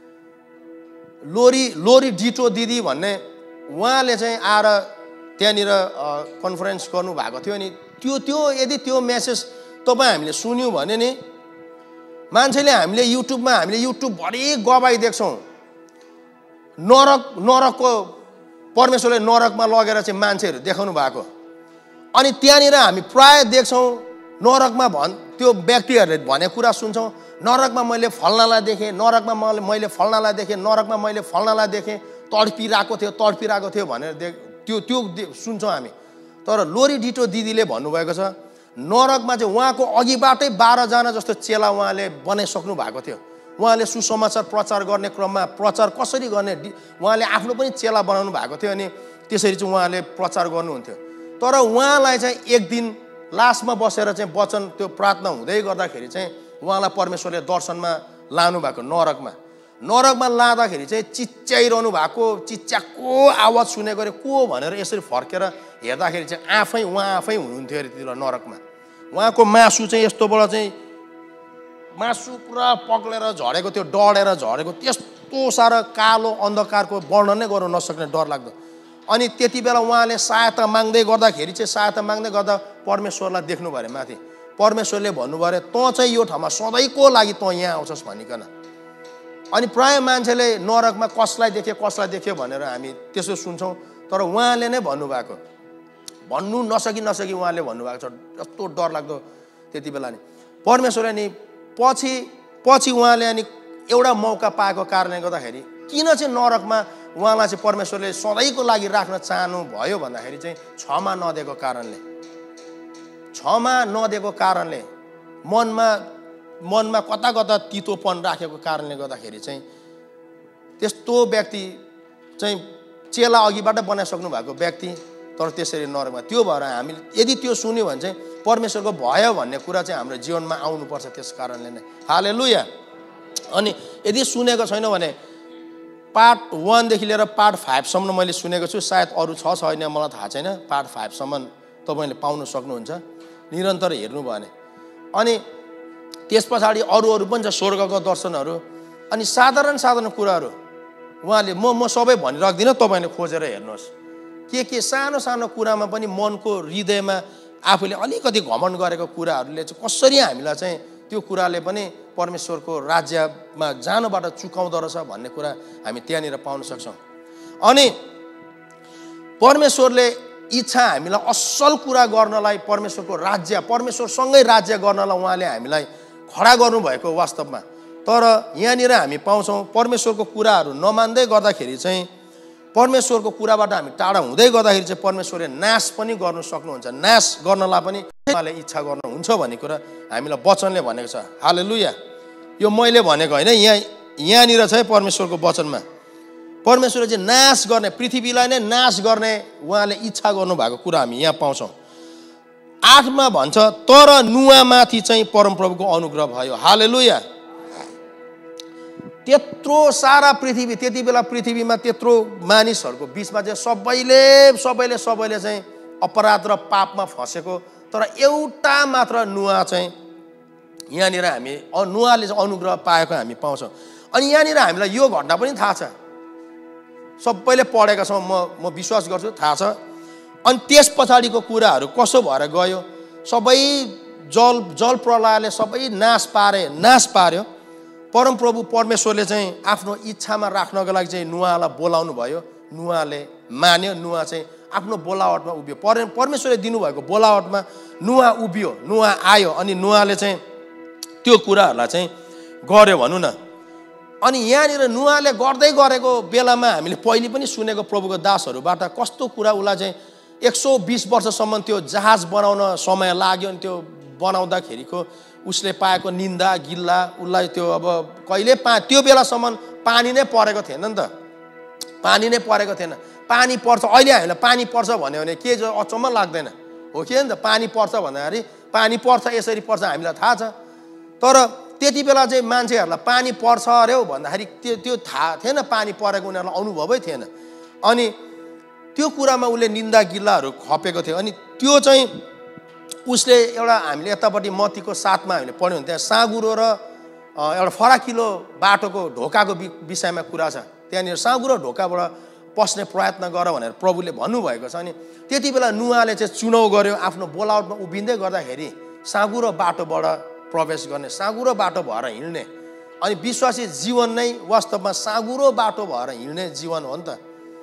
लोरी डिटो दिदी भन्ने उहाँले चाहिँ आएर त्यहाँनिर कन्फरेन्स गर्नुभएको थियो नि। त्यो यदि त्यो मेसेज तपाईँ हामीले सुन्यौँ भने नि मान्छेले हामीले युट्युबभरि गवाई देख्छौँ। नरकको परमेश्वरले नरकमा लगेर चाहिँ मान्छेहरू देखाउनु भएको, अनि त्यहाँनिर हामी प्राय देख्छौँ नरकमा त्यो व्यक्तिहरूले भने कुरा सुन्छौँ, नरकमा मैले फल्नालाई देखेँ, नरकमा मैले फल्नालाई देखेँ, नरकमा मैले फल्नालाई देखेँ, तडपिरहेको थियो भनेर त्यो सुन्छौँ हामी। तर लोरी डिटो दिदीले भन्नुभएको छ नरकमा चाहिँ उहाँको अघिबाटै 12 जना जस्तो चेला उहाँले बनाइसक्नु भएको थियो। उहाँले सुसमाचार प्रचार गर्ने क्रममा प्रचार कसरी गर्ने उहाँले आफ्नो पनि चेला बनाउनु भएको थियो, अनि त्यसरी चाहिँ उहाँले प्रचार गर्नुहुन्थ्यो। तर उहाँलाई चाहिँ एक दिन लास्टमा बसेर चाहिँ वचन त्यो प्रार्थना हुँदै गर्दाखेरि चाहिँ उहाँलाई परमेश्वरले दर्शनमा लानु भएको नरकमा लाँदाखेरि चाहिँ चिच्याइरहनु भएको, चिच्याको आवाज सुनेको अरे को भनेर यसरी फर्केर हेर्दाखेरि चाहिँ उहाँ आफै हुनुहुन्थ्यो अरे त्यति बेला नरकमा। उहाँको मासु चाहिँ यस्तोबाट चाहिँ मासु पुरा पक्लेर झरेको थियो, डढेर झरेको, त्यस्तो साह्रो कालो अन्धकारको वर्णन नै गर्न नसक्ने डरलाग्दो। अनि त्यति बेला उहाँले सहायता माग्दै गर्दा परमेश्वरलाई देख्नुभयो अरे माथि। परमेश्वरले भन्नुभयो अरे तँ चाहिँ यो ठाउँमा सधैँको लागि तँ यहाँ आउँछस् भनिकन। अनि प्राय मान्छेले नरकमा कसलाई देख्यो भनेर हामी त्यसो सुन्छौँ, तर उहाँले नै भन्नुभएको, भन्नु नसकी उहाँले भन्नुभएको छ। जस्तो डरलाग्दो त्यति बेला नि परमेश्वरले नि पछि उहाँले अनि एउटा मौका पाएको कारणले गर्दाखेरि किन चाहिँ नरकमा उहाँलाई चाहिँ परमेश्वरले सधैँको लागि राख्न चाहनु भयो भन्दाखेरि चाहिँ क्षमा नदिएको कारणले मनमा कता तितोपन राखेको कारणले गर्दाखेरि चाहिँ त्यस्तो व्यक्ति चाहिँ चेला अघिबाट बनाइसक्नु भएको व्यक्ति तर त्यसरी नरकमा। त्यो भएर हामीले यदि त्यो सुन्यो भने चाहिँ परमेश्वरको भयो भन्ने कुरा चाहिँ हाम्रो जीवनमा आउनुपर्छ। त्यस कारणले नै हालेलुया। अनि यदि सुनेको छैन भने पार्ट 1 देखि लिएर पार्ट 5 सम्म मैले सुनेको छु, सायद अरू छ छैन मलाई थाहा छैन। पार्ट 5 सम्म तपाईँले पाउन सक्नुहुन्छ निरन्तर हेर्नु भयो भने। अनि त्यस पछाडि अरू पनि छ स्वर्गको दर्शनहरू अनि साधारण कुराहरू उहाँले म सबै भनिराख्दिनँ, तपाईँले खोजेर हेर्नुहोस्। के सानो कुरामा पनि मनको हृदयमा आफूले अलिकति घमण्ड गरेको कुराहरूले चाहिँ कसरी हामीलाई चाहिँ त्यो कुराले पनि परमेश्वरको राज्यमा जानुबाट चुकाउँदो रहेछ भन्ने कुरा हामी त्यहाँनिर पाउन सक्छौँ। अनि परमेश्वरले इच्छा हामीलाई असल कुरा गर्नलाई, परमेश्वरसँगै राज्य गर्नलाई उहाँले हामीलाई खडा गर्नुभएको वास्तवमा। तर यहाँनिर हामी पाउँछौँ परमेश्वरको कुराहरू नमान्दै गर्दाखेरि चाहिँ, परमेश्वरको कुराबाट हामी टाढा हुँदै गर्दाखेरि चाहिँ परमेश्वरले नाश पनि गर्नु सक्नुहुन्छ। नाश गर्नलाई पनि उहाँले इच्छा गर्नुहुन्छ भन्ने कुरा हामीलाई वचनले भनेको छ। हालेलुया। यो मैले भनेको होइन, यहाँनिर चाहिँ परमेश्वरको वचनमा परमेश्वरले चाहिँ नाश गर्ने, पृथ्वीलाई नै नाश गर्ने उहाँले इच्छा गर्नुभएको कुरा हामी यहाँ पाउँछौँ। 8 मा भन्छ तर नुहामाथि चाहिँ परमप्रभुको अनुग्रह भयो। हालेलुया। त्यत्रो सारा पृथ्वी, त्यति बेला पृथ्वीमा त्यत्रो मानिसहरूको बिचमा चाहिँ सबैले चाहिँ अपराध र पापमा फसेको, तर एउटा मात्र नुहा चाहिँ यहाँनिर हामी नुहाले चाहिँ अनुग्रह पाएको हामी पाउँछौँ। अनि यहाँनिर हामीलाई यो घटना पनि थाहा छ, सबैले पढेका छौँ, म विश्वास गर्छु थाहा छ। अनि त्यस पछाडिको कुराहरू कसो भएर गयो, सबै जल प्रलयले सबै नाश पार्यो। परमप्रभु परमेश्वरले चाहिँ आफ्नो इच्छामा राख्नको लागि चाहिँ नुहालाई बोलाउनु भयो। नुहाले मान्यो। नुहा चाहिँ आफ्नो बोलावटमा उभियो। परमेश्वरले दिनुभएको बोलावटमा नुहा उभियो, नुहा आयो। अनि नुहाले चाहिँ त्यो कुराहरूलाई चाहिँ गर्यो भनौँ न। अनि यहाँनिर नुहाले गर्दै गरेको बेलामा हामीले पहिले पनि सुनेको प्रभुको दासहरूबाट कस्तो कुरा उसलाई चाहिँ 120 वर्षसम्म त्यो जहाज बनाउन समय लाग्यो। अनि त्यो बनाउँदाखेरिको उसले पाएको निन्दा गिल्ला उसलाई त्यो अब कहिले त्यो बेलासम्म पानी नै परेको थिएन नि त। पानी नै परेको थिएन। पानी पर्छ अहिले हामीलाई पानी पर्छ भन्यो भने के अचम्म लाग्दैन हो कि नि त। पानी पर्छ भन्दाखेरि पानी पर्छ यसरी पर्छ हामीलाई थाहा छ। तर त्यति बेला चाहिँ मान्छेहरूलाई पानी पर्छ अरे भन्दाखेरि त्यो थाहा थिएन। पानी परेको उनीहरूलाई अनुभवै थिएन। अनि त्यो कुरामा उसले निन्दा गिल्लाहरू खपेको थियो। अनि त्यो चाहिँ उसले एउटा हामीले यतापट्टि मत्तीको 7मा हामीले पढ्यौँ भने त्यहाँ साँगुरो र एउटा फराकिलो बाटोको ढोकाको विषयमा कुरा छ। त्यहाँनिर साँगुरो ढोकाबाट पस्ने प्रयत्न गर भनेर प्रभुले भन्नुभएको छ। अनि त्यति बेला नुहाले चाहिँ चुनाव गर्यो। आफ्नो बोलावटमा उभिँदै गर्दाखेरि साँगुरो बाटोबाट प्रवेश गर्ने, साँगुरो बाटो भएर हिँड्ने। अनि विश्वासी जीवन नै वास्तवमा साँगुरो बाटो भएर हिँड्ने जीवन हो नि त।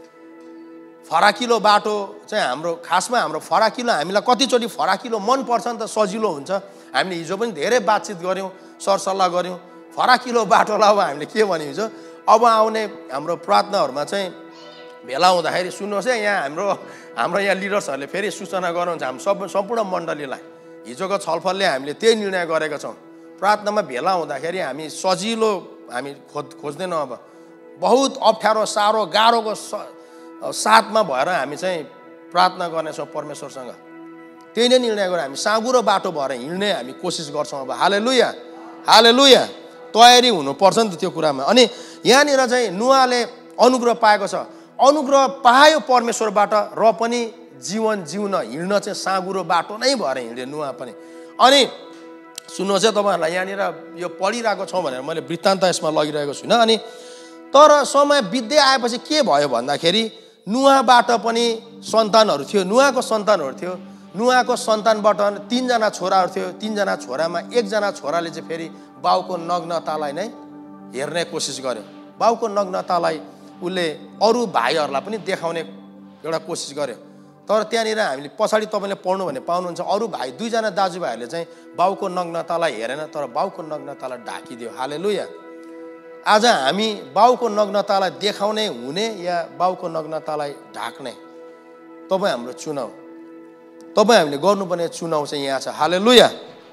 फराकिलो बाटो चाहिँ हाम्रो खासमा हाम्रो फराकिलो हामीलाई कतिचोटि फराकिलो मनपर्छ नि त, सजिलो हुन्छ। हामीले हिजो पनि धेरै बातचित गऱ्यौँ, सरसल्लाह गऱ्यौँ। फराकिलो बाटोलाई अब हामीले के भन्यो हिजो, अब आउने हाम्रो प्रार्थनाहरूमा चाहिँ भेला हुँदाखेरि सुन्नुहोस् है, यहाँ हाम्रो यहाँ लिडर्सहरूले फेरि सूचना गर्नुहुन्छ हाम्रो सम्पूर्ण मण्डलीलाई। हिजोको छलफलले हामीले त्यही निर्णय गरेका छौँ। प्रार्थनामा भेला हुँदाखेरि हामी सजिलो हामी खोज्दैनौँ। अब बहुत अप्ठ्यारो साह्रो गाह्रोको साथमा भएर हामी चाहिँ प्रार्थना गर्नेछौँ परमेश्वरसँग। त्यही नै निर्णय गरेर हामी साँगुरो बाटो भएर हिँड्ने हामी कोसिस गर्छौँ। अब हालेलुया हालेलुया। तयारी हुनुपर्छ नि त त्यो कुरामा। अनि यहाँनिर चाहिँ नुहाले अनुग्रह पाएको छ। अनुग्रह पायो परमेश्वरबाट र पनि जीवन जिउन हिँड्न चाहिँ साँगुरो बाटो नै भएर हिँडे नुहा पनि। अनि सुन्नुहोस् है, तपाईँहरूलाई यहाँनिर यो पढिरहेको छौँ भनेर मैले वृत्तान्त यसमा लगिरहेको छुइनँ। अनि तर समय बित्दै आएपछि के भयो भन्दाखेरि नुहाबाट पनि सन्तानहरू थियो। नुहाको सन्तानहरू थियो। नुहाको सन्तानबाट 3 जना छोराहरू थियो। 3 जना छोरामा 1 जना छोराले चाहिँ फेरि बाउको नग्नतालाई नै हेर्ने कोसिस गर्यो। बाउको नग्नतालाई उसले अरू भाइहरूलाई पनि देखाउने एउटा कोसिस गर्यो। तर त्यहाँनिर हामीले पछाडि तपाईँले पढ्नु भने पाउनुहुन्छ, अरू भाइ 2 जना दाजुभाइहरूले चाहिँ बाउको नग्नतालाई हेरेन, तर बाउको नग्नतालाई ढाकिदियो। हालेलुया। आज हामी बाउको नग्नतालाई देखाउने हुने या बाउको नग्नतालाई ढाक्ने, तपाईँ हाम्रो चुनाव, तपाईँ हामीले गर्नुपर्ने चुनाव चाहिँ यहाँ छ। हालेलुया।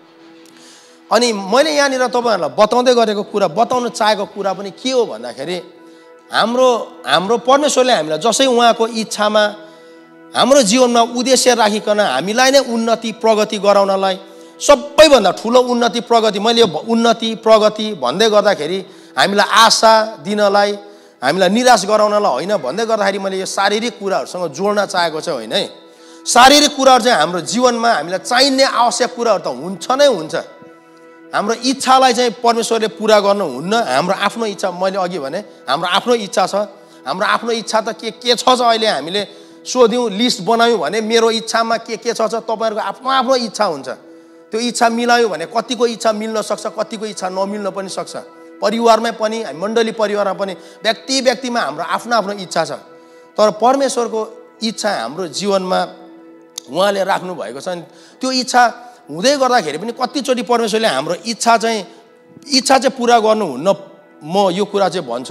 अनि मैले यहाँनिर तपाईँहरूलाई बताउँदै गरेको कुरा, बताउन चाहेको कुरा पनि के हो भन्दाखेरि हाम्रो परमेश्वरले हामीलाई जसै उहाँको इच्छामा हाम्रो जीवनमा उद्देश्य राखिकन हामीलाई नै उन्नति प्रगति गराउनलाई, सबैभन्दा ठुलो उन्नति प्रगति, मैले यो उन्नति प्रगति भन्दै गर्दाखेरि हामीलाई आशा दिनलाई, हामीलाई निराश गराउनलाई होइन भन्दै गर्दाखेरि मैले यो शारीरिक कुराहरूसँग जोड्न चाहेको चाहिँ होइन है। शारीरिक कुराहरू चाहिँ हाम्रो जीवनमा हामीलाई चाहिने आवश्यक कुराहरू त हुन्छ नै हुन्छ। हाम्रो इच्छालाई चाहिँ परमेश्वरले पुरा गर्नु हुन्न। हाम्रो आफ्नो इच्छा, मैले अघि भने हाम्रो आफ्नो इच्छा छ। हाम्रो आफ्नो इच्छा त के छ अहिले हामीले सोध्यौँ, लिस्ट बनायौँ भने मेरो इच्छामा के छ तपाईँहरूको आफ्नो आफ्नो इच्छा हुन्छ। त्यो इच्छा मिलायौँ भने कतिको इच्छा मिल्न सक्छ, कतिको इच्छा नमिल्न पनि सक्छ। परिवारमै पनि, मण्डली परिवारमा पनि, व्यक्तिमा हाम्रो आफ्नो आफ्नो इच्छा छ। तर परमेश्वरको इच्छा हाम्रो जीवनमा उहाँले राख्नु भएको छ। त्यो इच्छा हुँदै गर्दाखेरि पनि कतिचोटि परमेश्वरले हाम्रो इच्छा चाहिँ पुरा गर्नुहुन्न। म यो कुरा चाहिँ भन्छु,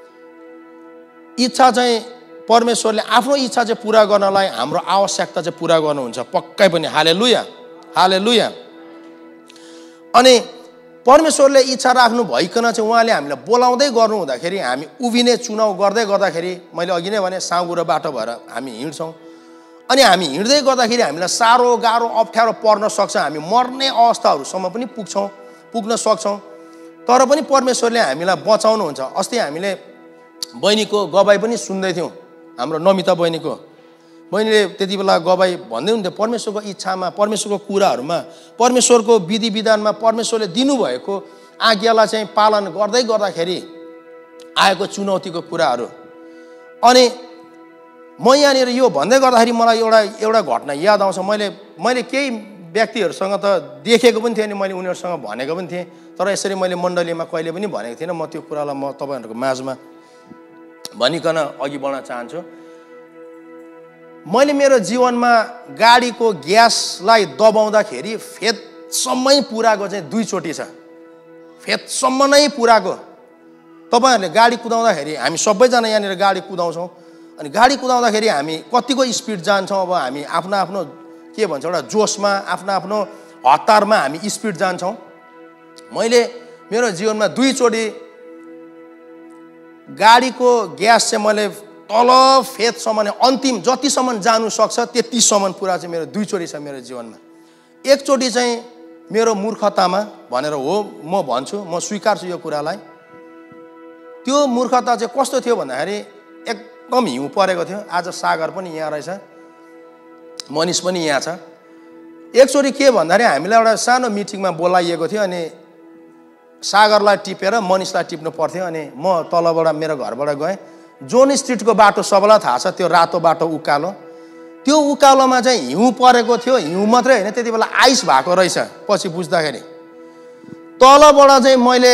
इच्छा चाहिँ परमेश्वरले आफ्नो इच्छा चाहिँ पुरा गर्नलाई हाम्रो आवश्यकता चाहिँ पुरा गर्नुहुन्छ पक्कै पनि। हालेलुया हालेलुया। अनि परमेश्वरले इच्छा राख्नु भइकन चाहिँ उहाँले हामीलाई बोलाउँदै गर्नु हुँदाखेरि हामी उभिने चुनाव गर्दै गर्दाखेरि मैले अघि नै भने साँगुरो बाटो भएर हामी हिँड्छौँ। अनि हामी हिँड्दै गर्दाखेरि हामीलाई साह्रो गाह्रो अप्ठ्यारो पर्न सक्छ। हामी मर्ने अवस्थाहरूसम्म पनि पुग्न सक्छौँ। तर पनि परमेश्वरले हामीलाई बचाउनुहुन्छ। अस्ति हामीले बहिनीको गवाई पनि सुन्दै थियौँ, हाम्रो नमिता बहिनीले त्यति बेला गवाई भन्दै हुन्थ्यो, परमेश्वरको इच्छामा, परमेश्वरको कुराहरूमा, परमेश्वरको विधि विधानमा, परमेश्वरले दिनुभएको आज्ञालाई चाहिँ पालन गर्दै गर्दाखेरि आएको चुनौतीको कुराहरू। अनि म यहाँनिर यो भन्दै गर्दाखेरि मलाई एउटा घटना याद आउँछ। मैले केही व्यक्तिहरूसँग त देखेको पनि थिएँ अनि मैले उनीहरूसँग भनेको पनि थिएँ, तर यसरी मैले मण्डलीमा कहिले पनि भनेको थिइनँ। म त्यो कुरालाई म तपाईँहरूको माझमा भनिकन अघि बढ्न चाहन्छु। मैले मेरो जीवनमा गाडीको ग्यासलाई दबाउँदाखेरि फेदसम्मै पुराको चाहिँ 2 चोटि छ। फेदसम्म नै पुराको। तपाईँहरूले गाडी कुदाउँदाखेरि, हामी सबैजना यहाँनिर गाडी कुदाउँछौँ, अनि गाडी कुदाउँदाखेरि हामी कतिको स्पिड जान्छौँ। अब हामी आफ्नो आफ्नो के भन्छ एउटा जोसमा, आफ्नो आफ्नो हतारमा हामी स्पिड जान्छौँ। मैले मेरो जीवनमा 2 चोटि गाडीको ग्यास चाहिँ मैले तल फेदसम्म नै अन्तिम जतिसम्म जानु सक्छ त्यतिसम्म पुरा चाहिँ मेरो 2 चोटि छ मेरो जीवनमा। एकचोटि चाहिँ मेरो मूर्खतामा भनेर हो म भन्छु, म स्वीकार्छु यो कुरालाई। त्यो मूर्खता चाहिँ कस्तो थियो भन्दाखेरि एकदम हिउँ परेको थियो। आज सागर पनि यहाँ रहेछ, मनिष पनि यहाँ छ। एकचोटि के भन्दाखेरि हामीलाई एउटा सानो मिटिङमा बोलाइएको थियो अनि सागरलाई टिपेर मनिषलाई टिप्नु पर्थ्यो। अनि म तलबाट मेरो घरबाट गएँ। जोन स्ट्रिटको बाटो सबैलाई थाहा छ, त्यो रातो बाटो उकालो। त्यो उकालोमा चाहिँ हिउँ परेको थियो। हिउँ मात्रै होइन, त्यति बेला आइस भएको रहेछ। पछि बुझ्दाखेरि तलबाट चाहिँ मैले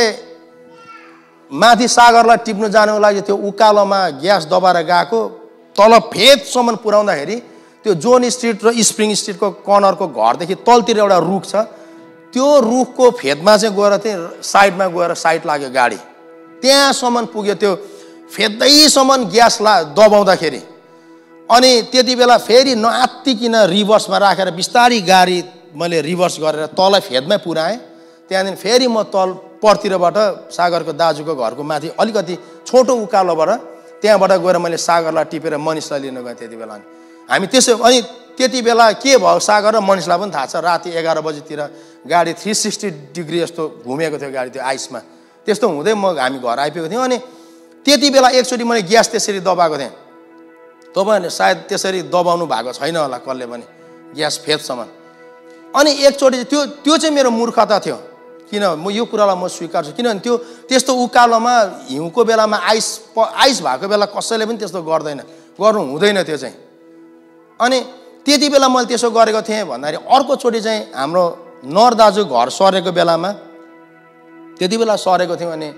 माथि सागरलाई टिप्नु जानुको लागि त्यो उकालोमा ग्यास दबाएर गएको। तल फेदसम्म पुर्याउँदाखेरि त्यो जोन स्ट्रिट र स्प्रिङ स्ट्रिटको कर्नरको घरदेखि तलतिर एउटा रुख छ, त्यो रुखको फेदमा चाहिँ गएर चाहिँ साइडमा गएर साइड लाग्यो गाडी। त्यहाँसम्म पुग्यो त्यो फेदैसम्म ग्यास दबाउँदाखेरि। अनि त्यति बेला फेरि नआत्तिकिन रिभर्समा राखेर बिस्तारी गाडी मैले रिभर्स गरेर तल फेदमै पुऱ्याएँ। त्यहाँदेखि फेरि म तल परतिरबाट सागरको दाजुको घरको माथि अलिकति छोटो उकालोबाट त्यहाँबाट गएर मैले सागरलाई टिपेर मनिषलाई लिन गएँ। त्यति बेला हामी त्यसो, अनि त्यति बेला के भयो सागर र मनिषलाई पनि थाहा छ, राति 11 बजीतिर गाडी 360 डिग्री जस्तो घुमेको थियो गाडी त्यो आइसमा। त्यस्तो हुँदै हामी घर आइपुगेको थियौँ। अनि त्यति बेला एकचोटि मैले ग्यास त्यसरी दबाएको थिएँ। तपाईँहरूले सायद त्यसरी दबाउनु भएको छैन होला कसले पनि ग्यास फेदसम्म। अनि एकचोटि त्यो चाहिँ मेरो मूर्खता थियो। किन म यो कुरालाई म स्वीकार्छु, किनभने त्यो त्यस्तो उकालोमा हिउँको बेलामा आइस भएको बेला कसैले पनि त्यस्तो गर्दैन, गर्नु हुँदैन त्यो चाहिँ। अनि त्यति बेला मैले त्यसो गरेको थिएँ भन्दाखेरि अर्कोचोटि चाहिँ हाम्रो नर दाजु घर सरेको बेलामा त्यति बेला सरेको थियौँ। अनि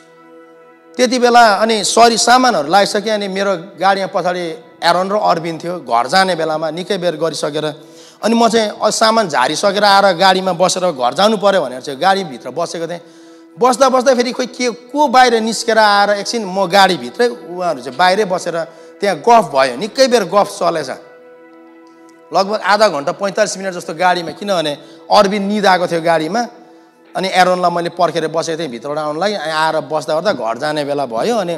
त्यति बेला अनि सामानहरू लागिसक्यो। अनि मेरो गाडीमा पछाडि एरोन र अरबिन थियो। घर जाने बेलामा निकै बेर गरिसकेर अनि म चाहिँ सामान झारिसकेर आएर गाडीमा बसेर घर जानु पर्यो भनेर चाहिँ गाडीभित्र बसेको थिएँ। बस्दा बस्दा फेरि खोइ को बाहिर निस्केर आएर एकछिन म गाडीभित्रै, उहाँहरू चाहिँ बाहिरै बसेर त्यहाँ गफ भयो। निकै बेर गफ चलेछ, लगभग आधा घन्टा 45 मिनट जस्तो गाडीमा। किनभने अरबिन निदाएको थियो गाडीमा। अनि एरोनलाई मैले पर्खेर बसेको थिएँ भित्रबाट आउनलाई। आएर बस्दा ओर्दा घर जाने बेला भयो। अनि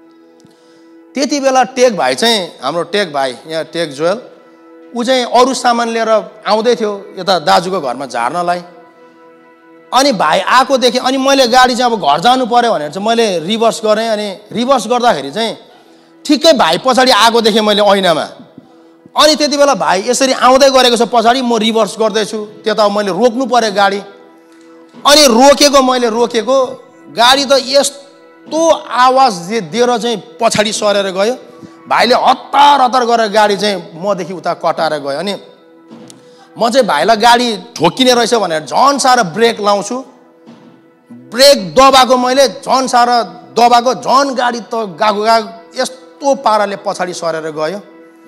त्यति बेला टेक भाइ चाहिँ, हाम्रो टेक भाइ यहाँ टेक जोयल, ऊ चाहिँ अरू सामान लिएर आउँदै थियो यता दाजुको घरमा झार्नलाई। अनि भाइ आएको देखेँ। अनि मैले गाडी चाहिँ अब घर जानु पर्यो भनेर चाहिँ मैले रिभर्स गरेँ। अनि रिभर्स गर्दाखेरि चाहिँ ठिक्कै भाइ पछाडि आएको देखेँ मैले ऐनामा। अनि त्यति बेला भाइ यसरी आउँदै गरेको छ पछाडि, म रिभर्स गर्दैछु, त्यता मैले रोक्नु पर्यो गाडी। अनि मैले रोकेको गाडी त यस्तो आवाज दिएर चाहिँ पछाडि सरेर गयो। भाइले हतार हतार गरेर गाडी चाहिँ मदेखि उता कटाएर गयो। अनि म चाहिँ भाइलाई गाडी ठोकिने रहेछ भनेर झन् साह्रो ब्रेक लाउँछु। ब्रेक दबाएको मैले, झन् साह्रो दबाएको, झन् गाडी त गएको यस्तो पाराले पछाडि सरेर गयो।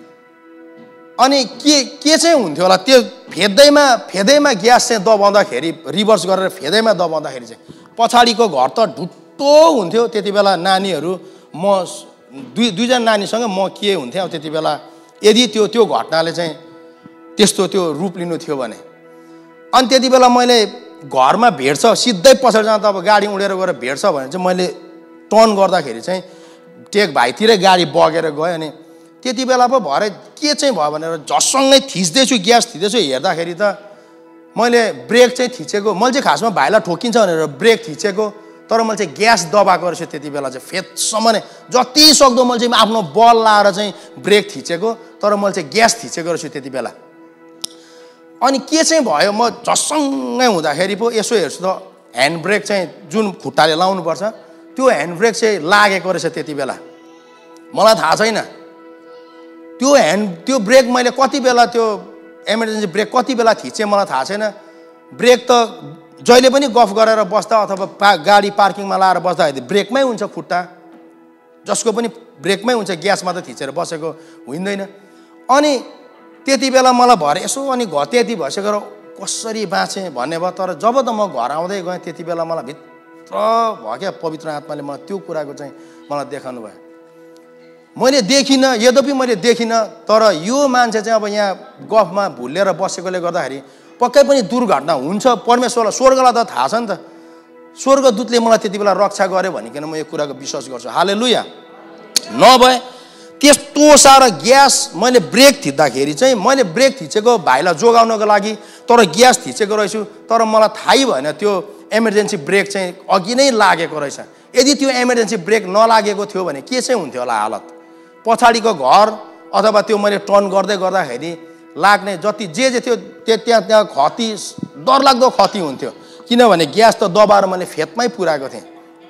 अनि के चाहिँ हुन्थ्यो होला, त्यो फेदैमा ग्यास चाहिँ दबाउँदाखेरि, रिभर्स गरेर फेदैमा दबाउँदाखेरि चाहिँ पछाडिको घर त ढुट्टो हुन्थ्यो। त्यति बेला नानीहरू, म दुईजना नानीसँग म के हुन्थेँ अब त्यति बेला, यदि त्यो घटनाले चाहिँ त्यस्तो त्यो रूप लिनु थियो भने। अनि त्यति बेला मैले घरमा भेट्छ सिधै पछाडि जाँदा अब गाडी उडेर गएर भेट्छ भने चाहिँ मैले टर्न गर्दाखेरि चाहिँ टेक भाइतिरै गाडी बगेर गयो। अनि त्यति बेला पो भरे के चाहिँ भयो भनेर झस्सँगै थिच्दैछु, ग्यास थिच्दैछु, हेर्दाखेरि त मैले ब्रेक चाहिँ थिचेको, मैले चाहिँ खासमा भाइलाई ठोकिन्छ भनेर ब्रेक थिचेको, तर मैले चाहिँ ग्यास दबाएको रहेछु त्यति बेला चाहिँ फेदसम्म नै। जति सक्दो मैले चाहिँ आफ्नो बल लाएर चाहिँ ब्रेक थिचेको, तर मैले चाहिँ ग्यास थिचेको रहेछु त्यति बेला। अनि के चाहिँ भयो, म झस्सँगै हुँदाखेरि पो यसो हेर्छु त ह्यान्ड ब्रेक चाहिँ जुन खुट्टाले लाउनुपर्छ त्यो ह्यान्ड ब्रेक चाहिँ लागेको रहेछ त्यति बेला। मलाई थाहा छैन त्यो ब्रेक मैले कति बेला त्यो इमर्जेन्सी ब्रेक कति बेला थिचे मलाई थाहा छैन। ब्रेक त जहिले पनि गफ गरेर बस्दा अथवा गाडी पार्किङमा लाएर बस्दाखेरि ब्रेकमै हुन्छ खुट्टा, जसको पनि ब्रेकमै हुन्छ, ग्यासमा त थिचेर बसेको हुँदैन। अनि त्यति बेला मलाई भरे यसो अनि त्यति भइसकेर कसरी बाँचेँ भन्ने भयो। तर जब त म घर आउँदै गएँ त्यति बेला मलाई भित्र भयो क्या, पवित्र आत्माले मलाई त्यो कुराको चाहिँ मलाई देखाउनु भयो। मैले देखिनँ, यद्यपि मैले देखिनँ, तर यो मान्छे चाहिँ अब यहाँ गफमा भुलेर बसेकोले गर्दाखेरि पक्कै पनि दुर्घटना हुन्छ। परमेश्वरलाई, स्वर्गलाई त थाहा छ नि त, स्वर्गदूतले मलाई त्यति बेला रक्षा गर्यो भनिकन म यो कुराको विश्वास गर्छु। हालेलुया। नभए त्यस्तो साह्रो ग्यास, मैले ब्रेक थिच्दाखेरि चाहिँ मैले ब्रेक थिचेको भाइलाई जोगाउनको लागि, तर ग्यास थिचेको रहेछु, तर मलाई थाहै भएन त्यो इमर्जेन्सी ब्रेक चाहिँ अघि नै लागेको रहेछ। यदि त्यो इमर्जेन्सी ब्रेक नलागेको थियो भने के चाहिँ हुन्थ्यो होला हालत? पछाडिको घर अथवा त्यो मैले टर्न गर्दै गर्दाखेरि लाग्ने जति जे थियो त्यहाँ खती, डरलाग्दो खती हुन्थ्यो, किनभने ग्यास त दबाएर मैले फेदमै पुऱ्याएको थिएँ।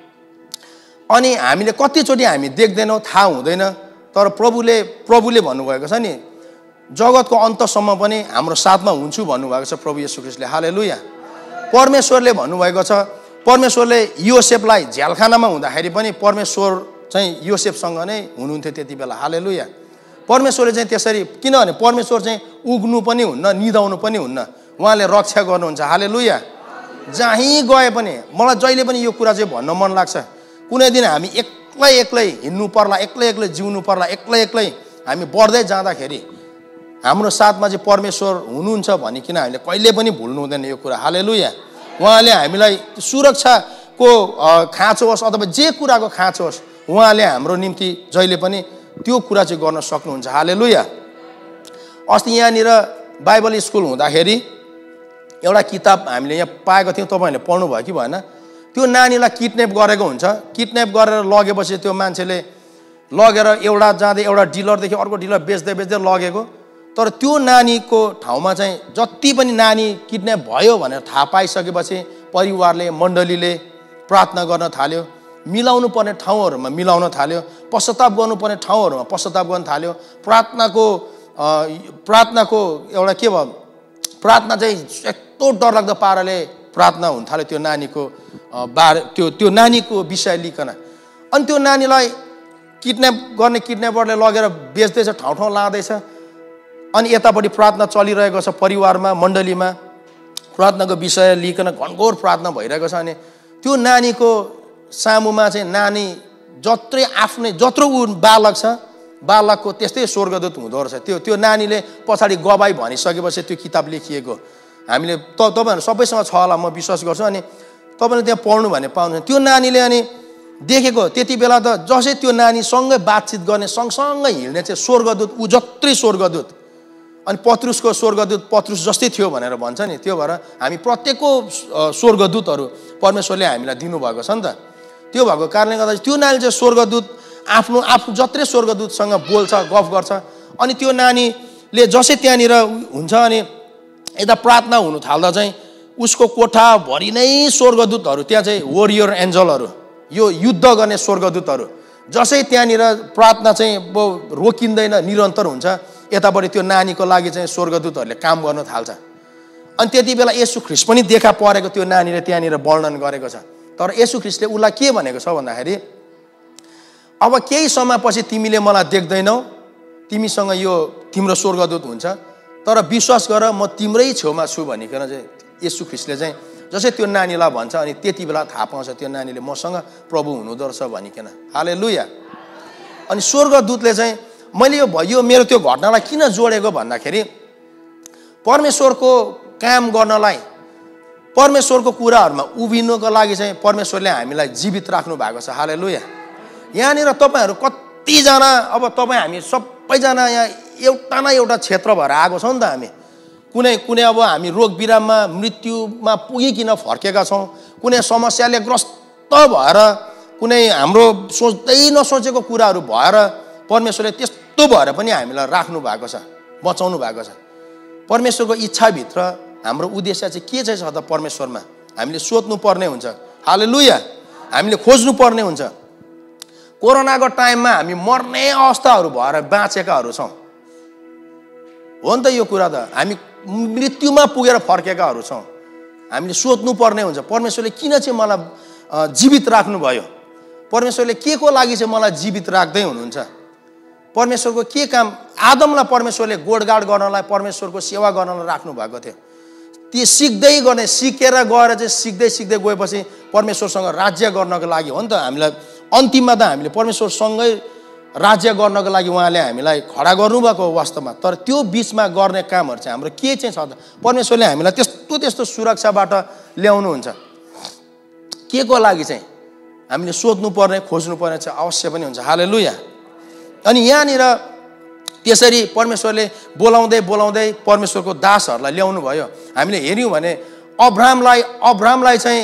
अनि हामीले कतिचोटि हामी देख्दैनौँ, थाहा हुँदैन, तर प्रभुले भन्नुभएको छ नि, जगतको अन्तसम्म पनि हाम्रो साथमा हुन्छु भन्नुभएको छ प्रभु येशू ख्रीष्टले। हालेलुया। परमेश्वरले भन्नुभएको छ, परमेश्वरले योसेफलाई झ्यालखानामा हुँदाखेरि पनि परमेश्वर चाहिँ योसेफसँग नै हुनुहुन्थ्यो त्यति बेला। हालेलुया। परमेश्वरले चाहिँ त्यसरी, किनभने परमेश्वर चाहिँ उग्नु पनि हुन्न, निदाउनु पनि हुन्न, उहाँले रक्षा गर्नुहुन्छ। हालेलुया। जहीँ गए पनि मलाई जहिले पनि यो कुरा चाहिँ भन्न मन लाग्छ, कुनै दिन हामी एक्लै हिँड्नु पर्ला, एक्लै जिउनु पर्ला, एक्लै हामी बढ्दै जाँदाखेरि हाम्रो साथमा चाहिँ परमेश्वर हुनुहुन्छ भनिकन हामीले कहिले पनि भुल्नु हुँदैन यो कुरा। हालेलुया। उहाँले हामीलाई सुरक्षाको खाँचो होस् अथवा जे कुराको खाँचो होस्, उहाँले हाम्रो निम्ति जहिले पनि त्यो कुरा चाहिँ गर्न सक्नुहुन्छ। हालेलुया। अस्ति यहाँनिर बाइबल स्कुल हुँदाखेरि एउटा किताब हामीले यहाँ पाएको थियौँ, तपाईँहरूले पढ्नुभयो कि भएन? त्यो नानीलाई किडन्याप गरेको हुन्छ, किडन्याप गरेर लगेपछि त्यो मान्छेले लगेर एउटा जाँदै एउटा डिलरदेखि अर्को डिलर बेच्दै लगेको। तर त्यो नानीको ठाउँमा चाहिँ जति पनि नानी किडन्याप भयो भनेर थाहा पाइसकेपछि परिवारले, मण्डलीले प्रार्थना गर्न थाल्यो, मिलाउनु पर्ने ठाउँहरूमा मिलाउन थाल्यो, पश्चाताप गर्नुपर्ने ठाउँहरूमा पश्चाताप गर्न थाल्यो। प्रार्थनाको एउटा के भयो, प्रार्थना चाहिँ यस्तो डरलाग्दो पाराले प्रार्थना हुन थाल्यो त्यो नानीको त्यो नानीको विषय लिकन। अनि त्यो नानीलाई किडन्याप गर्ने किडन्यापरले लगेर बेच्दैछ, ठाउँ लाँदैछ। अनि यतापट्टि प्रार्थना चलिरहेको छ, परिवारमा, मण्डलीमा प्रार्थनाको विषय लिकन घनघोर प्रार्थना भइरहेको छ। अनि त्यो नानीको सामुमा चाहिँ नानी जत्रो ऊ बालक छ, बालकको त्यस्तै स्वर्गदूत हुँदो रहेछ। त्यो नानीले पछाडि गवाई भनिसकेपछि त्यो किताब लेखिएको हामीले तपाईँहरू सबैसँग छ होला म विश्वास गर्छु। अनि तपाईँले त्यहाँ पढ्नु भने पाउनुहुन्छ। त्यो नानीले अनि देखेको त्यति बेला त जसै त्यो नानीसँगै बातचित गर्ने, सँगसँगै हिँड्ने चाहिँ स्वर्गदूत, ऊ जत्रै स्वर्गदूत। अनि पत्रुसको स्वर्गदूत पत्रुस जस्तै थियो भनेर भन्छ नि, त्यो भएर हामी प्रत्येकको स्वर्गदूतहरू परमेश्वरले हामीलाई दिनुभएको छ नि त। त्यो भएको कारणले गर्दा त्यो नानी चाहिँ स्वर्गदूत आफू जत्रै स्वर्गदूतसँग बोल्छ, गफ गर्छ। अनि त्यो नानीले जसै त्यहाँनिर हुन्छ अनि यता प्रार्थना हुनु थाल्दा चाहिँ उसको कोठाभरि नै स्वर्गदूतहरू, त्यहाँ चाहिँ वरियर एन्जलहरू, यो युद्ध गर्ने स्वर्गदूतहरू, जसै त्यहाँनिर प्रार्थना चाहिँ रोकिँदैन, निरन्तर हुन्छ, यतापट्टि त्यो नानीको लागि चाहिँ स्वर्गदूतहरूले काम गर्न थाल्छ। अनि त्यति बेला येशू ख्रीष्ट पनि देखा परेको त्यो नानीले त्यहाँनिर वर्णन गरेको छ। तर येशू ख्रीष्टले उसलाई के भनेको छ भन्दाखेरि, अब केही समयपछि तिमीले मलाई देख्दैनौ, तिमीसँग यो तिम्रो स्वर्गदूत हुन्छ, तर विश्वास गर म तिम्रै छेउमा छु भनिकन चाहिँ येशू ख्रीष्टले चाहिँ जसै त्यो नानीलाई भन्छ। अनि त्यति बेला थाहा पाउँछ त्यो नानीले मसँग प्रभु हुनुहुँदो रहेछ भनिकन। हालेलुया। अनि स्वर्गदूतले चाहिँ मैले यो मेरो त्यो घटनालाई किन जोडेको भन्दाखेरि, परमेश्वरको काम गर्नलाई, परमेश्वरको कुराहरूमा उभिनुको लागि चाहिँ परमेश्वरले हामीलाई जीवित राख्नु भएको छ। हालेलुया। यहाँनिर तपाईँहरू कतिजना, अब तपाईँ हामी सबैजना यहाँ एउटा न एउटा क्षेत्र भएर आएको छौँ नि त। हामी कुनै अब हामी रोग बिराममा, मृत्युमा पुगिकन फर्केका छौँ, कुनै समस्याले ग्रस्त भएर, कुनै हाम्रो सोच्दै नसोचेको कुराहरू भएर परमेश्वरले त्यस्तो भएर पनि हामीलाई राख्नु भएको छ, बचाउनु भएको छ। परमेश्वरको इच्छाभित्र हाम्रो उद्देश्य चाहिँ के चाहिँ छ त परमेश्वरमा हामीले सोध्नु पर्ने हुन्छ। हालेलुया। हामीले खोज्नु पर्ने हुन्छ। कोरोनाको टाइममा हामी मर्ने अवस्थाहरू भएर बाँचेकाहरू छौँ। हो नि त यो कुरा त। हामी मृत्युमा पुगेर फर्केकाहरू छौँ। हामीले सोध्नु पर्ने हुन्छ परमेश्वरले किन चाहिँ मलाई जीवित राख्नुभयो, परमेश्वरले के को लागि चाहिँ मलाई जीवित राख्दै हुनुहुन्छ, परमेश्वरको के काम। आदमलाई परमेश्वरले गोडगाड गर्नलाई, परमेश्वरको सेवा गर्नलाई राख्नु भएको थियो। त्यो सिक्दै गर्ने, सिकेर गएर चाहिँ सिक्दै सिक्दै गएपछि परमेश्वरसँग राज्य गर्नको लागि हो नि त। हामीलाई अन्तिममा त हामीले परमेश्वरसँगै राज्य गर्नको लागि उहाँले हामीलाई खडा गर्नुभएको हो वास्तवमा। तर त्यो बिचमा गर्ने कामहरू चाहिँ हाम्रो के चाहिँ छ त? परमेश्वरले हामीलाई त्यस्तो त्यस्तो सुरक्षाबाट ल्याउनुहुन्छ। के को लागि चाहिँ हामीले सोध्नुपर्ने, खोज्नुपर्ने चाहिँ अवश्य पनि हुन्छ। हालेलुया। अनि यहाँनिर त्यसरी परमेश्वरले बोलाउँदै बोलाउँदै परमेश्वरको दासहरूलाई ल्याउनु भयो। हामीले हेऱ्यौँ भने अब्रामलाई चाहिँ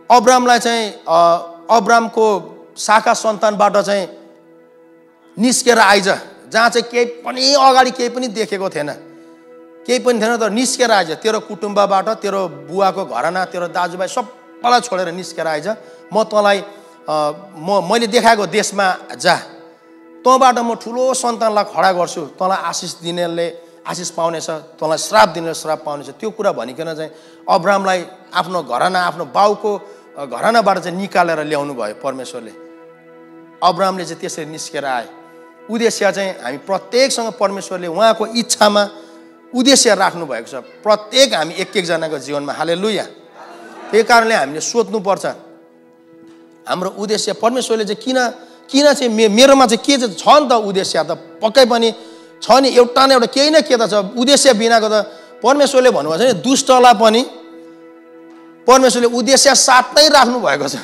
अब्रामको शाखा सन्तानबाट चाहिँ निस्केर आइज, जहाँ चाहिँ केही पनि अगाडि केही पनि देखेको थिएन, केही पनि थिएन, तर निस्केर आइज। तेरो कुटुम्बबाट, तेरो बुवाको घराना, तेरो दाजुभाइ सबैलाई छोडेर निस्केर आइज। म तँलाई मैले देखाएको देशमा जा, तँबाट म ठुलो सन्तानलाई खडा गर्छु, तँलाई आशिष दिनेले आशिष पाउनेछ, तँलाई श्राप दिनेले श्राप पाउनेछ। त्यो कुरा भनिकन चाहिँ अब्रामलाई आफ्नो घराना, आफ्नो बाउको घरानाबाट चाहिँ निकालेर ल्याउनु भयो परमेश्वरले। अब्रामले चाहिँ त्यसरी निस्केर आए। उद्देश्य चाहिँ हामी प्रत्येकसँग परमेश्वरले उहाँको इच्छामा उद्देश्य राख्नु भएको छ, प्रत्येक हामी एक एकजनाको जीवनमा। हालेलुया। त्यही कारणले हामीले सोध्नुपर्छ हाम्रो उद्देश्य परमेश्वरले चाहिँ किन चाहिँ मेरोमा चाहिँ के चाहिँ छ नि त उद्देश्य त पक्कै पनि छ नि, एउटा न एउटा केही न के त छ। उद्देश्य बिनाको त परमेश्वरले भन्नुभएको छ नि, दुष्टलाई पनि परमेश्वरले उद्देश्य साथै राख्नु भएको छ।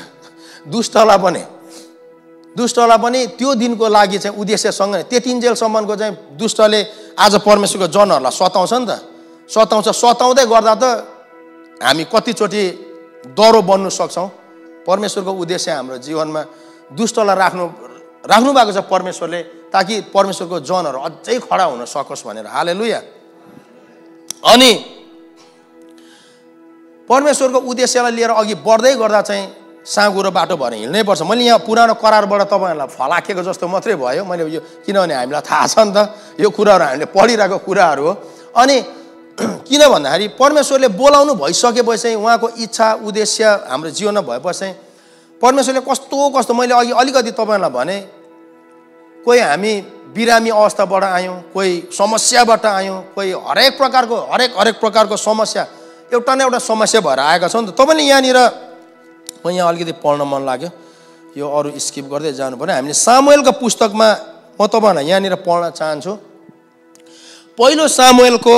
दुष्टलाई पनि त्यो दिनको लागि चाहिँ उद्देश्यसँग त्यतिन्जेलसम्मको चाहिँ दुष्टले आज परमेश्वरको जनहरूलाई सताउँछ नि त, सताउँदै गर्दा त हामी कतिचोटि डरो बन्नु सक्छौँ। परमेश्वरको उद्देश्य हाम्रो जीवनमा दुष्टलाई राख्नु भएको छ परमेश्वरले, ताकि परमेश्वरको जनहरू अझै खडा हुन सकोस् भनेर। हालेलुया। अनि परमेश्वरको उद्देश्यलाई लिएर अघि बढ्दै गर्दा चाहिँ साँगुरो बाटो भएर हिँड्नै पर्छ। मैले यहाँ पुरानो करारबाट तपाईँहरूलाई फलाकेको जस्तो मात्रै भयो मैले यो, किनभने हामीलाई थाहा छ नि त यो कुराहरू, हामीले पढिरहेको कुराहरू हो। अनि किन भन्दाखेरि परमेश्वरले बोलाउनु भइसकेपछि उहाँको इच्छा उद्देश्य हाम्रो जीवनमा भएपछि परमेश्वरले कस्तो मैले अघि अलिकति तपाईँहरूलाई भने, कोही हामी बिरामी अवस्थाबाट आयौँ, कोही समस्याबाट आयौँ, कोही हरेक प्रकारको समस्या, एउटा न एउटा समस्या भएर आएका छौँ नि त। तपाईँले यहाँनिर म यहाँ अलिकति पढ्न मन लाग्यो, यो अरू स्किप गर्दै जानु पर्ने। हामीले सामुएलको पुस्तकमा म तपाईँहरूलाई यहाँनिर पढ्न चाहन्छु। पहिलो सामुएलको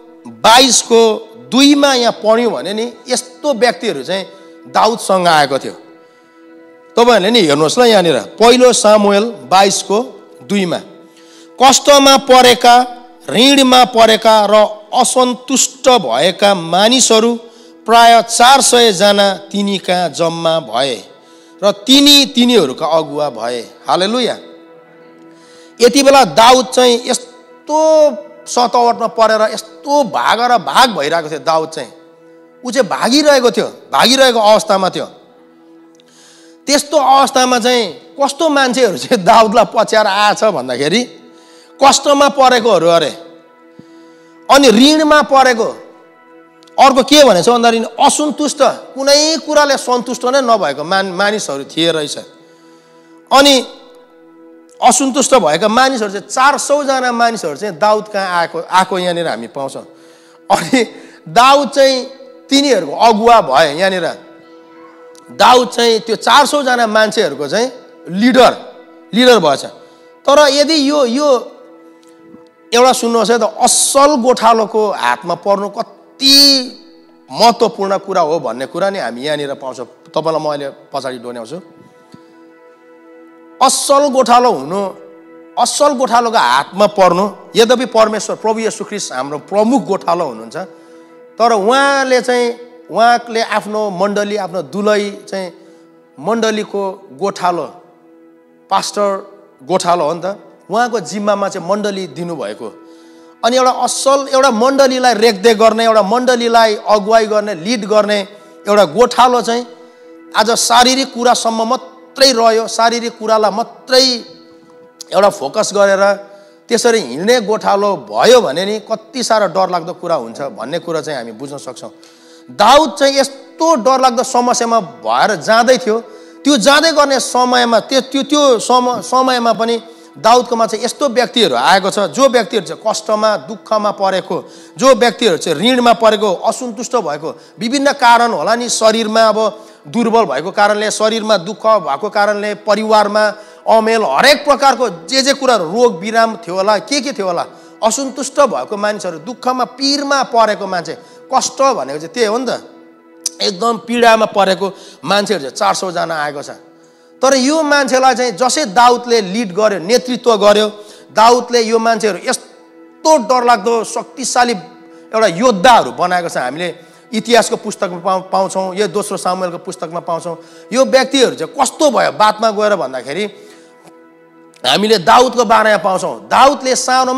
22:2 यहाँ पढ्यौँ भने नि यस्तो व्यक्तिहरू चाहिँ दाउदसँग आएको थियो। तपाईँहरूले नि हेर्नुहोस् ल यहाँनिर पहिलो सामुएल 22:2 कष्टमा परेका, ऋणमा परेका र असन्तुष्ट भएका मानिसहरू प्राय 400 जना तिनी कहाँ जम्मा भए र तिनीहरूका अगुवा भए। हालेलुया। यति बेला दाउद चाहिँ यस्तो सतावटमा परेर यस्तो भाग भइरहेको थियो। दाउद चाहिँ ऊ चाहिँ भागिरहेको अवस्थामा थियो। त्यस्तो अवस्थामा चाहिँ कस्तो मान्छेहरू चाहिँ दाउदलाई पछ्याएर आएछ भन्दाखेरि कष्टमा परेकोहरू अरे, अनि ऋणमा परेको, अर्को के भनेछ भन्दाखेरि असन्तुष्ट, कुनै कुराले सन्तुष्ट नै नभएको मानिसहरू थिए रहेछ। अनि असन्तुष्ट भएका मानिसहरू चाहिँ 400 जना मानिसहरू चाहिँ दाउद कहाँ आएको यहाँनिर हामी पाउँछौँ। अनि दाउद चाहिँ तिनीहरूको अगुवा भए। यहाँनिर दाउद चाहिँ त्यो 400 जना मान्छेहरूको चाहिँ लिडर भएछ। तर यदि यो एउटा सुन्नुहोस् है त, असल गोठालोको हातमा पर्नु कति महत्त्वपूर्ण कुरा हो भन्ने कुरा नि हामी यहाँनिर पाउँछौँ। तपाईँलाई म अहिले पछाडि डोन्याउँछु। असल गोठालोको हातमा पर्नु, यद्यपि परमेश्वर प्रभु येशू ख्रीष्ट हाम्रो प्रमुख गोठालो हुनुहुन्छ, तर उहाँले आफ्नो मण्डली, आफ्नो दुलै चाहिँ मण्डलीको गोठालो, पास्टर गोठालो हो नि त, उहाँको जिम्मामा चाहिँ मण्डली दिनुभएको। अनि एउटा मण्डलीलाई रेखदेख गर्ने, एउटा मण्डलीलाई अगुवाई गर्ने, लिड गर्ने एउटा गोठालो चाहिँ आज शारीरिक कुरासम्म मात्रै रह्यो, शारीरिक कुरालाई मात्रै एउटा फोकस गरेर त्यसरी हिँड्ने गोठालो भयो भने नि कति साह्रो डरलाग्दो कुरा हुन्छ भन्ने कुरा चाहिँ हामी बुझ्न सक्छौँ। दाउद चाहिँ यस्तो डरलाग्दो समस्यामा भएर जाँदै थियो, त्यो जाँदै गर्ने समयमा त्यो समयमा पनि दाउदकोमा चाहिँ यस्तो व्यक्तिहरू आएको छ जो व्यक्तिहरू चाहिँ कष्टमा दुःखमा परेको, जो व्यक्तिहरू चाहिँ ऋणमा परेको, असन्तुष्ट भएको, विभिन्न कारण होला नि, शरीरमा अब दुर्बल भएको कारणले, शरीरमा दुःख भएको कारणले, परिवारमा अमेल, हरेक प्रकारको जे कुराहरू, रोग बिराम थियो होला, के थियो होला, असन्तुष्ट भएको मानिसहरू, दुःखमा पीरमा परेको मान्छे, कष्ट भनेको चाहिँ त्यही हो नि त, एकदम पीडामा परेको मान्छेहरू चाहिँ 400 जना आएको छ। तर यो मान्छेलाई चाहिँ जसै दाउदले लिड गर्यो, नेतृत्व गर्यो, दाउदले यो मान्छेहरू यस्तो डरलाग्दो शक्तिशाली एउटा योद्धाहरू बनाएको छ। हामीले इतिहासको पुस्तकमा पाउँछौँ, यो दोस्रो सामुएलको पुस्तकमा पाउँछौँ। यो व्यक्तिहरू चाहिँ कस्तो भयो बातमा गएर भन्दाखेरि हामीले दाउदको बारेमा पाउँछौँ। दाउदले सानोमा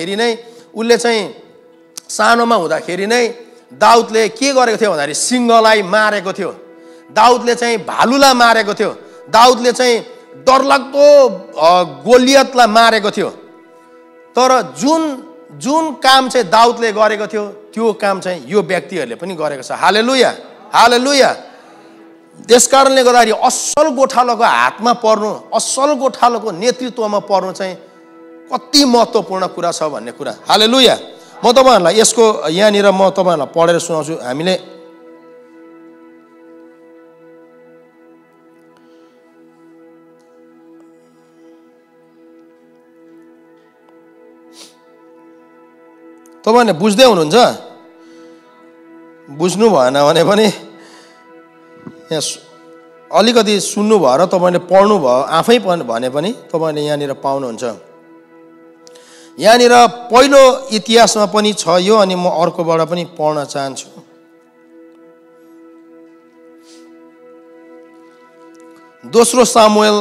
हुँदाखेरि नै दाउदले के गरेको थियो भन्दाखेरि सिंहलाई मारेको थियो, दाउदले चाहिँ भालुलाई मारेको थियो, दाउदले चाहिँ डरलाग्दो गोलियतलाई मारेको थियो। तर जुन काम चाहिँ दाउदले गरेको थियो त्यो काम चाहिँ यो व्यक्तिहरूले पनि गरेको छ। हालेलुया, हालेलुया। त्यसकारणले गर्दाखेरि असल गोठालोको हातमा पर्नु, असल गोठालोको नेतृत्वमा पर्नु चाहिँ कति महत्त्वपूर्ण कुरा छ भन्ने कुरा। हालेलुया। म तपाईँहरूलाई यसको यहाँनिर म तपाईँहरूलाई पढेर सुनाउँछु। हामीले तपाईँहरूले बुझ्दै हुनुहुन्छ? बुझ्नु भएन भने पनि यहाँ अलिकति सुन्नु भयो र तपाईँले पढ्नु भयो आफै भने पनि तपाईँले यहाँनिर पाउनुहुन्छ। यहाँनिर पहिलो इतिहासमा पनि छ यो, अनि म अर्कोबाट पनि पढ्न चाहन्छु। दोस्रो सामुएल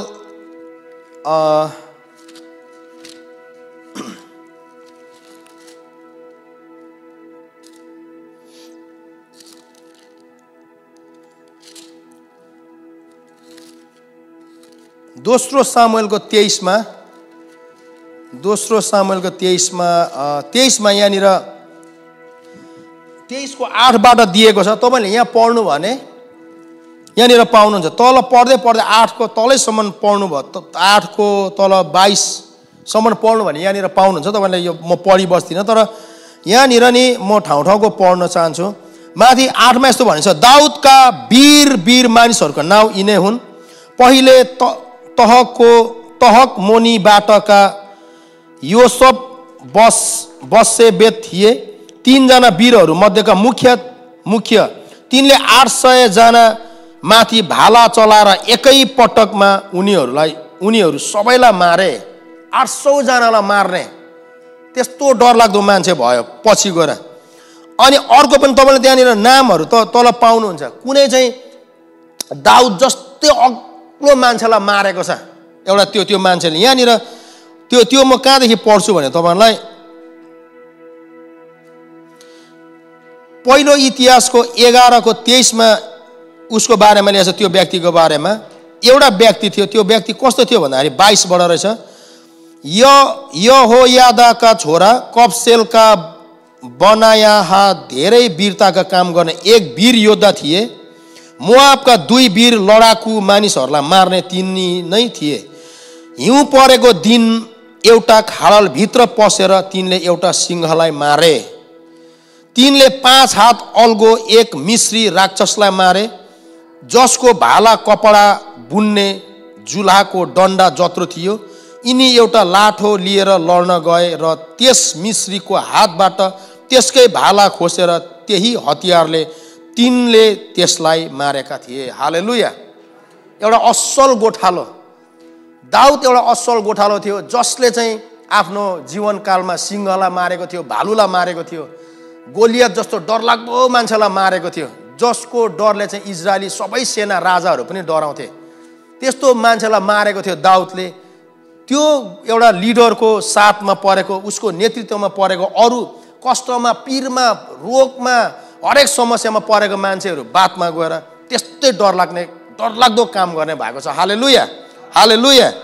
दोस्रो सामुएलको 23मा यहाँनिर 23 को 8बाट दिएको छ। तपाईँले यहाँ पढ्नु भने यहाँनिर पाउनुहुन्छ। तल पढ्दै 8 को तलैसम्म पढ्नु भयो, 8 को तल 22सम्म पढ्नु भने यहाँनिर पाउनुहुन्छ। तपाईँले यो म पढि बस्दिनँ, तर यहाँनिर नि म ठाउँको पढ्न चाहन्छु। माथि 8मा यस्तो भनिन्छ, दाउदका वीर मानिसहरूको नाउँ यिनै हुन्। पहिले तहक मोनीबाटका योसब बसेबेत थिए। 3 जना वीरहरू मध्येका मुख्य तिनले 800 जना माथि भाला चलाएर एकै पटकमा उनीहरू सबैलाई मारे। 800 जनालाई मार्ने त्यस्तो डरलाग्दो मान्छे भयो पछि गएर। अनि अर्को पनि तपाईँले त्यहाँनिर नामहरू त तल पाउनुहुन्छ। कुनै चाहिँ दाउद जस्तै अग्लो मान्छेलाई मारेको छ एउटा त्यो मान्छेले। यहाँनिर त्यो म कहाँदेखि पढ्छु भने तपाईँलाई पहिलो इतिहासको 11 को 23मा उसको बारेमा लेखेको छ। त्यो व्यक्तिको बारेमा एउटा व्यक्ति थियो। त्यो व्यक्ति कस्तो थियो भन्दाखेरि 22बाट रहेछ। यहोयादाका छोरा कब्सेलका बनायाहा धेरै वीरताका काम गर्ने एक वीर योद्धा थिए। मोआबका 2 वीर लडाकु मानिसहरूलाई मार्ने तिनी नै थिए। हिउँ परेको दिन एउटा खाडलभित्र पसेर तिनले एउटा सिंहलाई मारे। तिनले 5 हात अल्गो एक मिश्री राक्षसलाई मारे, जसको भाला कपडा बुन्ने जुलाको डन्डा जत्रो थियो। यिनी एउटा लाठो लिएर लड्न गए र त्यस मिश्रीको हातबाट त्यसकै भाला खोसेर त्यही हतियारले तिनले त्यसलाई मारेका थिए। हालेलुया। एउटा असल गोठालो दाउद एउटा असल गोठालो थियो, जसले चाहिँ आफ्नो जीवनकालमा सिंहलाई मारेको थियो, भालुलाई मारेको थियो, गोलियत जस्तो डरलाग्दो मान्छेलाई मारेको थियो, जसको डरले चाहिँ इजरायली सबै सेना राजाहरू पनि डराउँथे। त्यस्तो मान्छेलाई मारेको थियो दाउदले। त्यो एउटा लिडरको साथमा परेको, उसको नेतृत्वमा परेको, अरू कष्टमा पीरमा रोगमा हरेक समस्यामा परेको मान्छेहरू बातमा गएर त्यस्तै डरलाग्दो काम गर्ने भएको छ। हालेलुया, हालेलुया।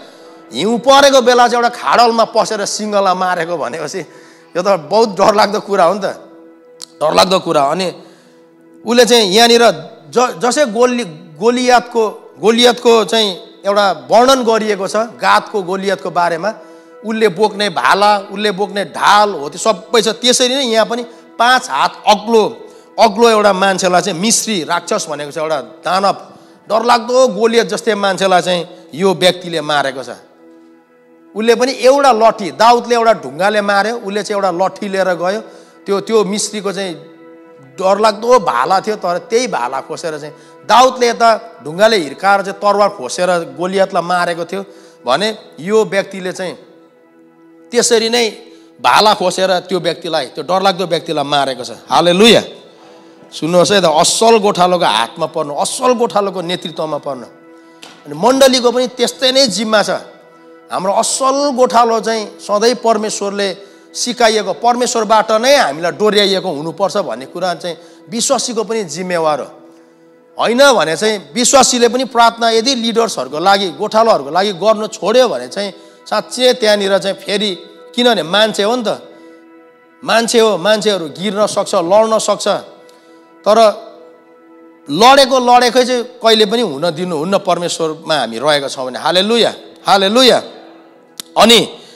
हिउँ परेको बेला चाहिँ एउटा खाडलमा पसेर सिंहलाई मारेको भनेपछि यो त बहुत डरलाग्दो कुरा हो नि त, डरलाग्दो कुरा। अनि उसले चाहिँ यहाँनिर जसै गोलियतको चाहिँ एउटा वर्णन गरिएको छ, गातको गोलियतको बारेमा, उसले बोक्ने भाला, उसले बोक्ने ढाल हो त्यो सबै छ। त्यसरी नै यहाँ पनि 5 हात अग्लो एउटा मान्छेलाई चाहिँ मिस्री राक्षस भनेको छ, एउटा दानव, डरलाग्दो गोलियत जस्तै मान्छेलाई चाहिँ यो व्यक्तिले मारेको छ। उसले पनि एउटा लट्ठी, दाउदले एउटा ढुङ्गाले मार्यो, उसले चाहिँ एउटा लट्ठी लिएर गयो। त्यो मिस्रीको चाहिँ डरलाग्दो भाला थियो, तर त्यही भाला खोसेर चाहिँ दाउदले यता ढुङ्गाले हिर्काएर चाहिँ तरवार खोसेर गोलियतलाई मारेको थियो भने यो व्यक्तिले चाहिँ त्यसरी नै भाला खोसेर त्यो व्यक्तिलाई, त्यो डरलाग्दो व्यक्तिलाई मारेको छ। हालेलुया। सुन्नुहोस् है त, असल गोठालोको हातमा पर्नु, असल गोठालोको नेतृत्वमा पर्नु। अनि मण्डलीको पनि त्यस्तै नै जिम्मा छ। हाम्रो असल गोठालो चाहिँ सधैँ परमेश्वरले सिकाइएको, परमेश्वरबाट नै हामीलाई डोर्याइएको हुनुपर्छ भन्ने कुरा चाहिँ विश्वासीको पनि जिम्मेवार हो। होइन भने चाहिँ विश्वासीले पनि प्रार्थना यदि लिडर्सहरूको लागि, गोठालोहरूको लागि गर्नु छोड्यो भने चाहिँ साँच्चै त्यहाँनिर चाहिँ फेरि, किनभने मान्छे हो नि त, मान्छे हो, मान्छेहरू गिर्न सक्छ, लड्न सक्छ, तर लडेकै चाहिँ कहिले पनि हुन दिनुहुन्न परमेश्वरमा हामी रहेका छौँ भने। हालेलुया, हालेलुया। अनि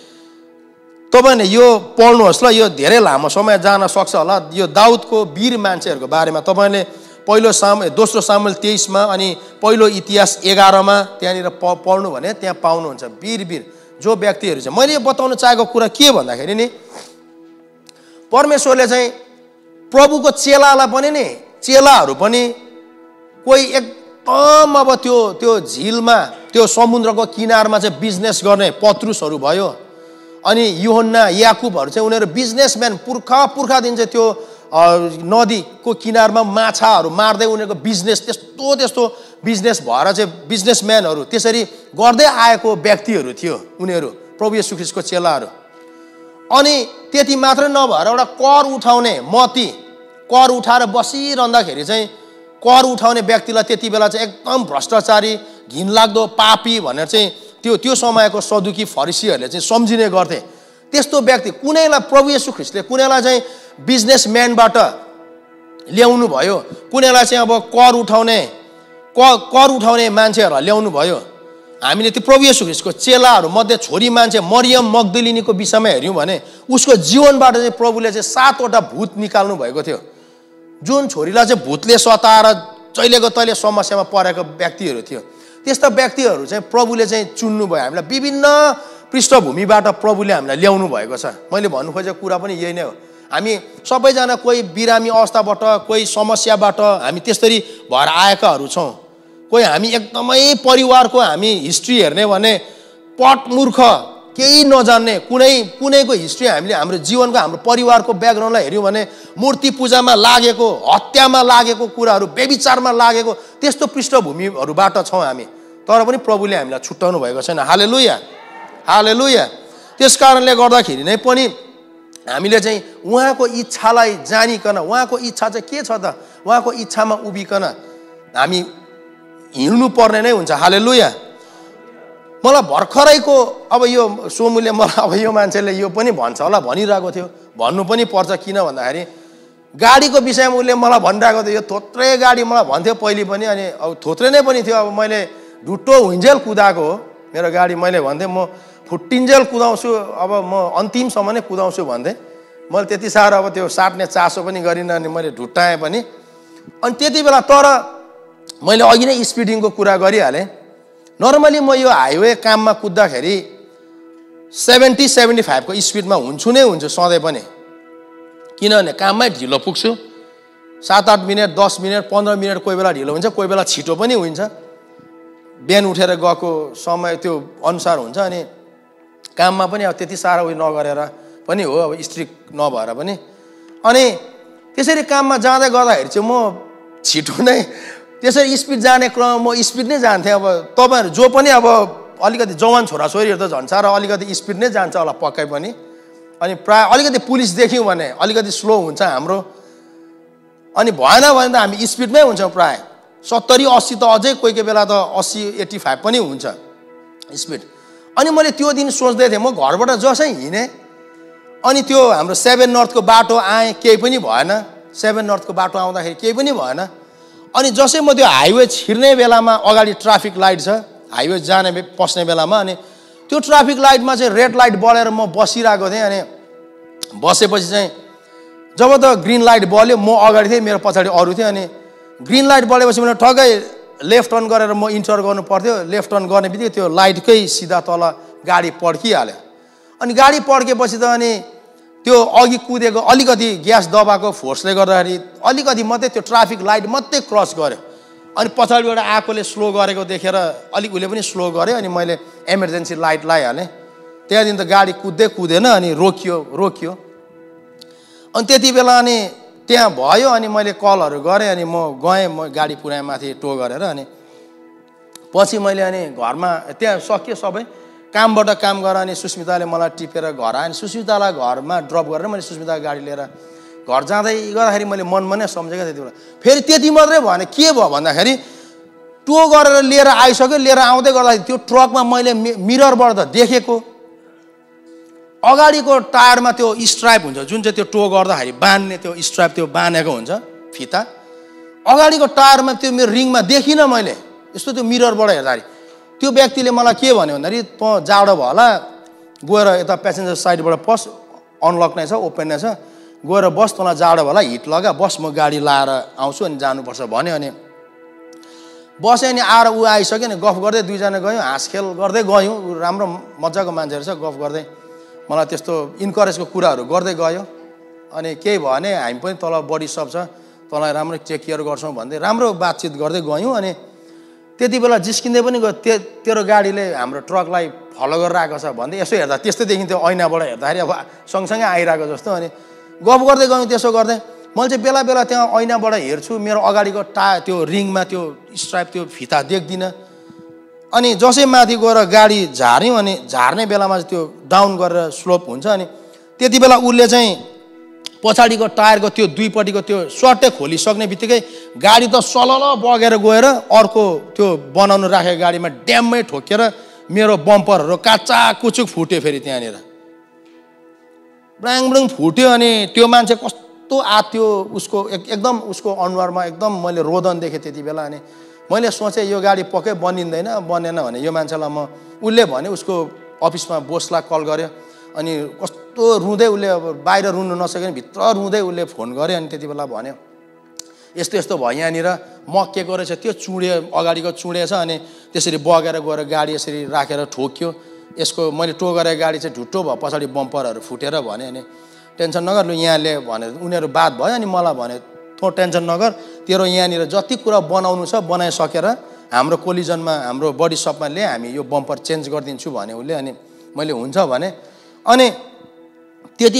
तपाईँले यो पढ्नुहोस् ल, यो धेरै लामो समय जान सक्छ होला। यो दाउदको वीर मान्छेहरूको बारेमा तपाईँले दोस्रो सामुएल 23 मा अनि पहिलो इतिहास 11 मा त्यहाँनिर पढ्नु भने त्यहाँ पाउनुहुन्छ वीर जो व्यक्तिहरू छ। मैले यो बताउन चाहेको कुरा के भन्दाखेरि नि, परमेश्वरले चाहिँ प्रभुको चेलालाई पनि नि, चेलाहरू पनि कोही एकदम अब त्यो झिलमा, त्यो समुद्रको किनारमा चाहिँ बिजनेस गर्ने पत्रुसहरू भयो, अनि यूहन्ना, याकुबहरू चाहिँ उनीहरू बिजनेसम्यान, पुर्खादेखि चाहिँ त्यो नदीको किनारमा माछाहरू मार्दै उनीहरूको बिजनेस त्यस्तो बिजनेस भएर चाहिँ बिजनेसम्यानहरू त्यसरी गर्दै आएको व्यक्तिहरू थियो उनीहरू, प्रभु येशू ख्रीष्टको चेलाहरू। अनि त्यति मात्र नभएर एउटा कर उठाउने मती, कर उठाएर बसिरहँदाखेरि चाहिँ कर उठाउने व्यक्तिलाई त्यति बेला चाहिँ एकदम भ्रष्टाचारी, घिनलाग्दो, पापी भनेर चाहिँ त्यो समयको सदुकी फरिसीहरूले चाहिँ सम्झिने गर्थे। त्यस्तो व्यक्ति कुनैलाई प्रभु येशू ख्रीष्टले कुनैलाई चाहिँ बिजनेसम्यानबाट ल्याउनु भयो, कुनैलाई चाहिँ अब कर उठाउने मान्छेहरूलाई ल्याउनु भयो। हामीले त्यो प्रभु येशू ख्रीष्टको चेलाहरू मध्ये छोरी मान्छे मरियम मग्दलिनीको विषयमा हेऱ्यौँ भने उसको जीवनबाट चाहिँ प्रभुले चाहिँ 7 वटा भूत निकाल्नु भएको थियो। जुन छोरीलाई चाहिँ भूतले सताएर जहिलेको तहिले समस्यामा परेको व्यक्तिहरू थियो, त्यस्ता व्यक्तिहरू चाहिँ प्रभुले चाहिँ चुन्नु भयो। हामीलाई विभिन्न पृष्ठभूमिबाट प्रभुले हामीलाई ल्याउनु भएको छ। मैले भन्नु खोजेको कुरा पनि यही नै हो। हामी सबैजना कोही बिरामी अवस्थाबाट, कोही समस्याबाट हामी त्यसरी भएर आएकाहरू छौँ। कोही हामी एकदमै परिवारको हामी हिस्ट्री हेर्ने भने पटमूर्ख, केही नजान्ने, कुनैको हिस्ट्री हामीले हाम्रो जीवनको, हाम्रो परिवारको ब्याकग्राउन्डलाई हेऱ्यौँ भने मूर्ति पूजामा लागेको, हत्यामा लागेको कुराहरू, व्यभिचारमा लागेको त्यस्तो पृष्ठभूमिहरूबाट छौँ हामी। तर पनि प्रभुले हामीलाई छुट्याउनु भएको छैन। हालेलुया, हालेलुया। त्यस कारणले गर्दाखेरि नै पनि हामीले चाहिँ उहाँको इच्छालाई जानिकन, उहाँको इच्छा चाहिँ के छ त, उहाँको इच्छामा उभिकन हामी हिँड्नु पर्ने नै हुन्छ। हालेलुया। मलाई भर्खरैको अब यो सोमुले मलाई अब यो मान्छेले यो पनि भन्छ होला भनिरहेको थियो, भन्नु पनि पर्छ, किन भन्दाखेरि गाडीको विषयमा उसले मलाई भनिरहेको थियो। यो थोत्रै गाडी मलाई भन्थ्यो पहिले पनि, अनि अब थोत्रै नै पनि थियो। अब मैले ढुट्टो हुन्जेल कुदाएको हो मेरो गाडी। मैले भन्थेँ म फुट्टिन्जेल कुदाउँछु, अब म अन्तिमसम्म नै कुदाउँछु भन्थेँ। मैले त्यति साह्रो अब त्यो साट्ने चासो पनि गरिनँ, अनि मैले ढुट्टाएँ पनि। अनि त्यति बेला तर मैले अघि नै स्पिडिङको कुरा गरिहालेँ। नर्मली म यो हाइवे काममा कुद्दाखेरि 70-75 को स्पिडमा हुन्छु नै हुन्छु सधैँ पनि, किनभने काममै ढिलो पुग्छु। 7-8 मिनट, 10 मिनट, 15 मिनट कोही बेला ढिलो हुन्छ, कोही बेला छिटो पनि हुन्छ। बिहान उठेर गएको समय त्यो अनुसार हुन्छ। अनि काममा पनि अब त्यति साह्रो उयो नगरेर पनि हो, अब स्ट्रिक्ट नभएर पनि। अनि त्यसरी काममा जाँदै गर्दाखेरि चाहिँ म छिटो नै त्यसरी स्पिड जाने क्रम म स्पिड नै जान्थेँ। अब तपाईँहरू जो पनि अब अलिकति जवान छोराछोरीहरू त झन् साह्रो अलिकति स्पिड नै जान्छ होला पक्कै पनि। अनि प्राय अलिकति पुलिस देख्यौँ भने अलिकति स्लो हुन्छ हाम्रो, अनि भएन भने त हामी स्पिडमै हुन्छौँ। प्राय 70-80 त अझै कोही कोही बेला त 80-85 पनि हुन्छ स्पिड। अनि मैले त्यो दिन सोच्दै थिएँ, म घरबाट जसै हिँडेँ अनि त्यो हाम्रो 7 नर्थको बाटो आएँ, केही पनि भएन। 7 नर्थको बाटो आउँदाखेरि केही पनि भएन। अनि जसै म त्यो हाइवे छिर्ने बेलामा अगाडि ट्राफिक लाइट छ, हाइवे जाने पस्ने बेलामा, अनि त्यो ट्राफिक लाइटमा चाहिँ रेड लाइट बलेर म बसिरहेको थिएँ। अनि बसेपछि चाहिँ जब त ग्रिन लाइट बल्यो, म अगाडि थिएँ, मेरो पछाडि अरू थियो। अनि ग्रिन लाइट बलेपछि मैले ठक्कै लेफ्ट टर्न गरेर म इन्टर गर्नु पर्थ्यो। लेफ्ट टर्न गर्ने बित्तिकै त्यो लाइटकै सिधा तल गाडी पड्किहाल्यो। अनि गाडी पड्केपछि त अनि त्यो अघि कुदेको अलिकति ग्यास दबाएको फोर्सले गर्दाखेरि अलिकति मात्रै त्यो ट्राफिक लाइट मात्रै क्रस गर्यो। अनि पछाडिबाट आएकोले स्लो गरेको देखेर अलिक उसले पनि स्लो गर्यो। अनि मैले इमर्जेन्सी लाइट लगाइहालेँ। त्यहाँदेखि त गाडी कुदेन। अनि रोकियो। अनि त्यति बेला अनि त्यहाँ भयो। अनि मैले कलहरू गरेँ। अनि म गएँ, म गाडी पुऱ्याएँ माथि टो गरेर। अनि पछि मैले अनि घरमा त्यहाँ सकियो सबै कामबाट काम गरेर। अनि सुस्मिताले मलाई टिपेर घर आयो। अनि सुस्मितालाई घरमा ड्रप गरेर मैले सुस्मिताको गाडी लिएर घर जाँदै गर्दाखेरि मैले मनमा नै सम्झेको त्यति बेला। फेरि त्यति मात्रै भएन, के भयो भन्दाखेरि टो गरेर लिएर आइसक्यो। लिएर आउँदै गर्दाखेरि त्यो ट्रकमा मैले मिररबाट त देखेको अगाडिको टायरमा त्यो स्ट्राइप हुन्छ, जुन चाहिँ त्यो टो गर्दाखेरि बान्ने त्यो स्ट्राइप त्यो बानेको हुन्छ फिता, अगाडिको टायरमा त्यो मेरो रिङमा देखिनँ मैले। यस्तो त्यो मिररबाट हेर्दाखेरि त्यो व्यक्तिले मलाई के भन्यो भन्दाखेरि त जाडो भयो होला, गएर यता प्यासेन्जर साइडबाट पस, अनलक नै छ, ओपन नै छ, गएर बस, तँलाई जाडो भयो होला, हिट लगा, बस, म गाडी लाएर आउँछु अनि जानुपर्छ भन्यो। अनि बसेँ। अनि आएर ऊ आइसक्यो। नि गफ गर्दै दुईजना गयौँ, हाँसखेल गर्दै गयौँ। राम्रो मजाको मान्छेहरू छ, गफ गर्दै मलाई त्यस्तो इन्करेजको कुराहरू गर्दै गयो। अनि केही भयो भने हामी पनि तल बडी सप छ, तँलाई राम्रो टेक केयर गर्छौँ भन्दै राम्रो बातचित गर्दै गयौँ। अनि त्यति बेला जिस्किँदै पनि गयो, तेरो गाडीले हाम्रो ट्रकलाई फलो गरेर आएको छ भन्दै यसो हेर्दा त्यस्तै देखिन्थ्यो ऐनाबाट हेर्दाखेरि, अब सँगसँगै आइरहेको जस्तो। अनि गफ गर्दै गयौँ। त्यसो गर्दै मैले चाहिँ बेला बेला त्यहाँ ऐनाबाट हेर्छु, मेरो अगाडिको त्यो रिङमा त्यो स्ट्राइप त्यो फिता देख्दिनँ। अनि जसै माथि गएर गाडी झार्यौँ। अनि झार्ने बेलामा चाहिँ त्यो डाउन गरेर स्लोप हुन्छ। अनि त्यति बेला उसले चाहिँ पछाडिको टायरको त्यो दुईपट्टिको त्यो सर्टै खोलिसक्ने बित्तिकै गाडी त सलल बगेर गएर अर्को त्यो बनाउनु राखेको गाडीमा ड्याममै ठोकेर मेरो बम्परहरू काचा कुचुक फुट्यो। फेरि त्यहाँनिर ब्राङ फुट्यो। अनि त्यो मान्छे कस्तो आत्यो, उसको एकदम उसको अनुहारमा एकदम मैले रोदन देखेँ त्यति बेला। अनि मैले सोचेँ यो गाडी पक्कै बनिँदैन, बनेन भने यो मान्छेलाई म, उसले भने उसको अफिसमा बोसलाई कल गर्यो। अनि कस्तो रुँदै उसले, अब बाहिर रुनु नसक्यो भने भित्र रुँदै उसले फोन गर्यो। अनि त्यति बेला भन्यो यस्तो यस्तो भयो, यहाँनिर मक्केको रहेछ, त्यो चुडे अगाडिको चुडेछ। अनि त्यसरी बगेर गएर गाडी यसरी राखेर ठोक्यो। यसको मैले टो गरेको गाडी चाहिँ ढुट्टो भयो, पछाडि बम्परहरू फुटेर भने। अनि टेन्सन नगर लु यहाँले भने, उनीहरू बात भयो। अनि मलाई भने तँ टेन्सन नगर, तेरो यहाँनिर जति कुरा बनाउनु छ बनाइसकेर हाम्रो कोलिजनमा हाम्रो बडी सपमा ल्याए, हामी यो बम्पर चेन्ज गरिदिन्छु भने उसले। अनि मैले हुन्छ भने। अनि त्यति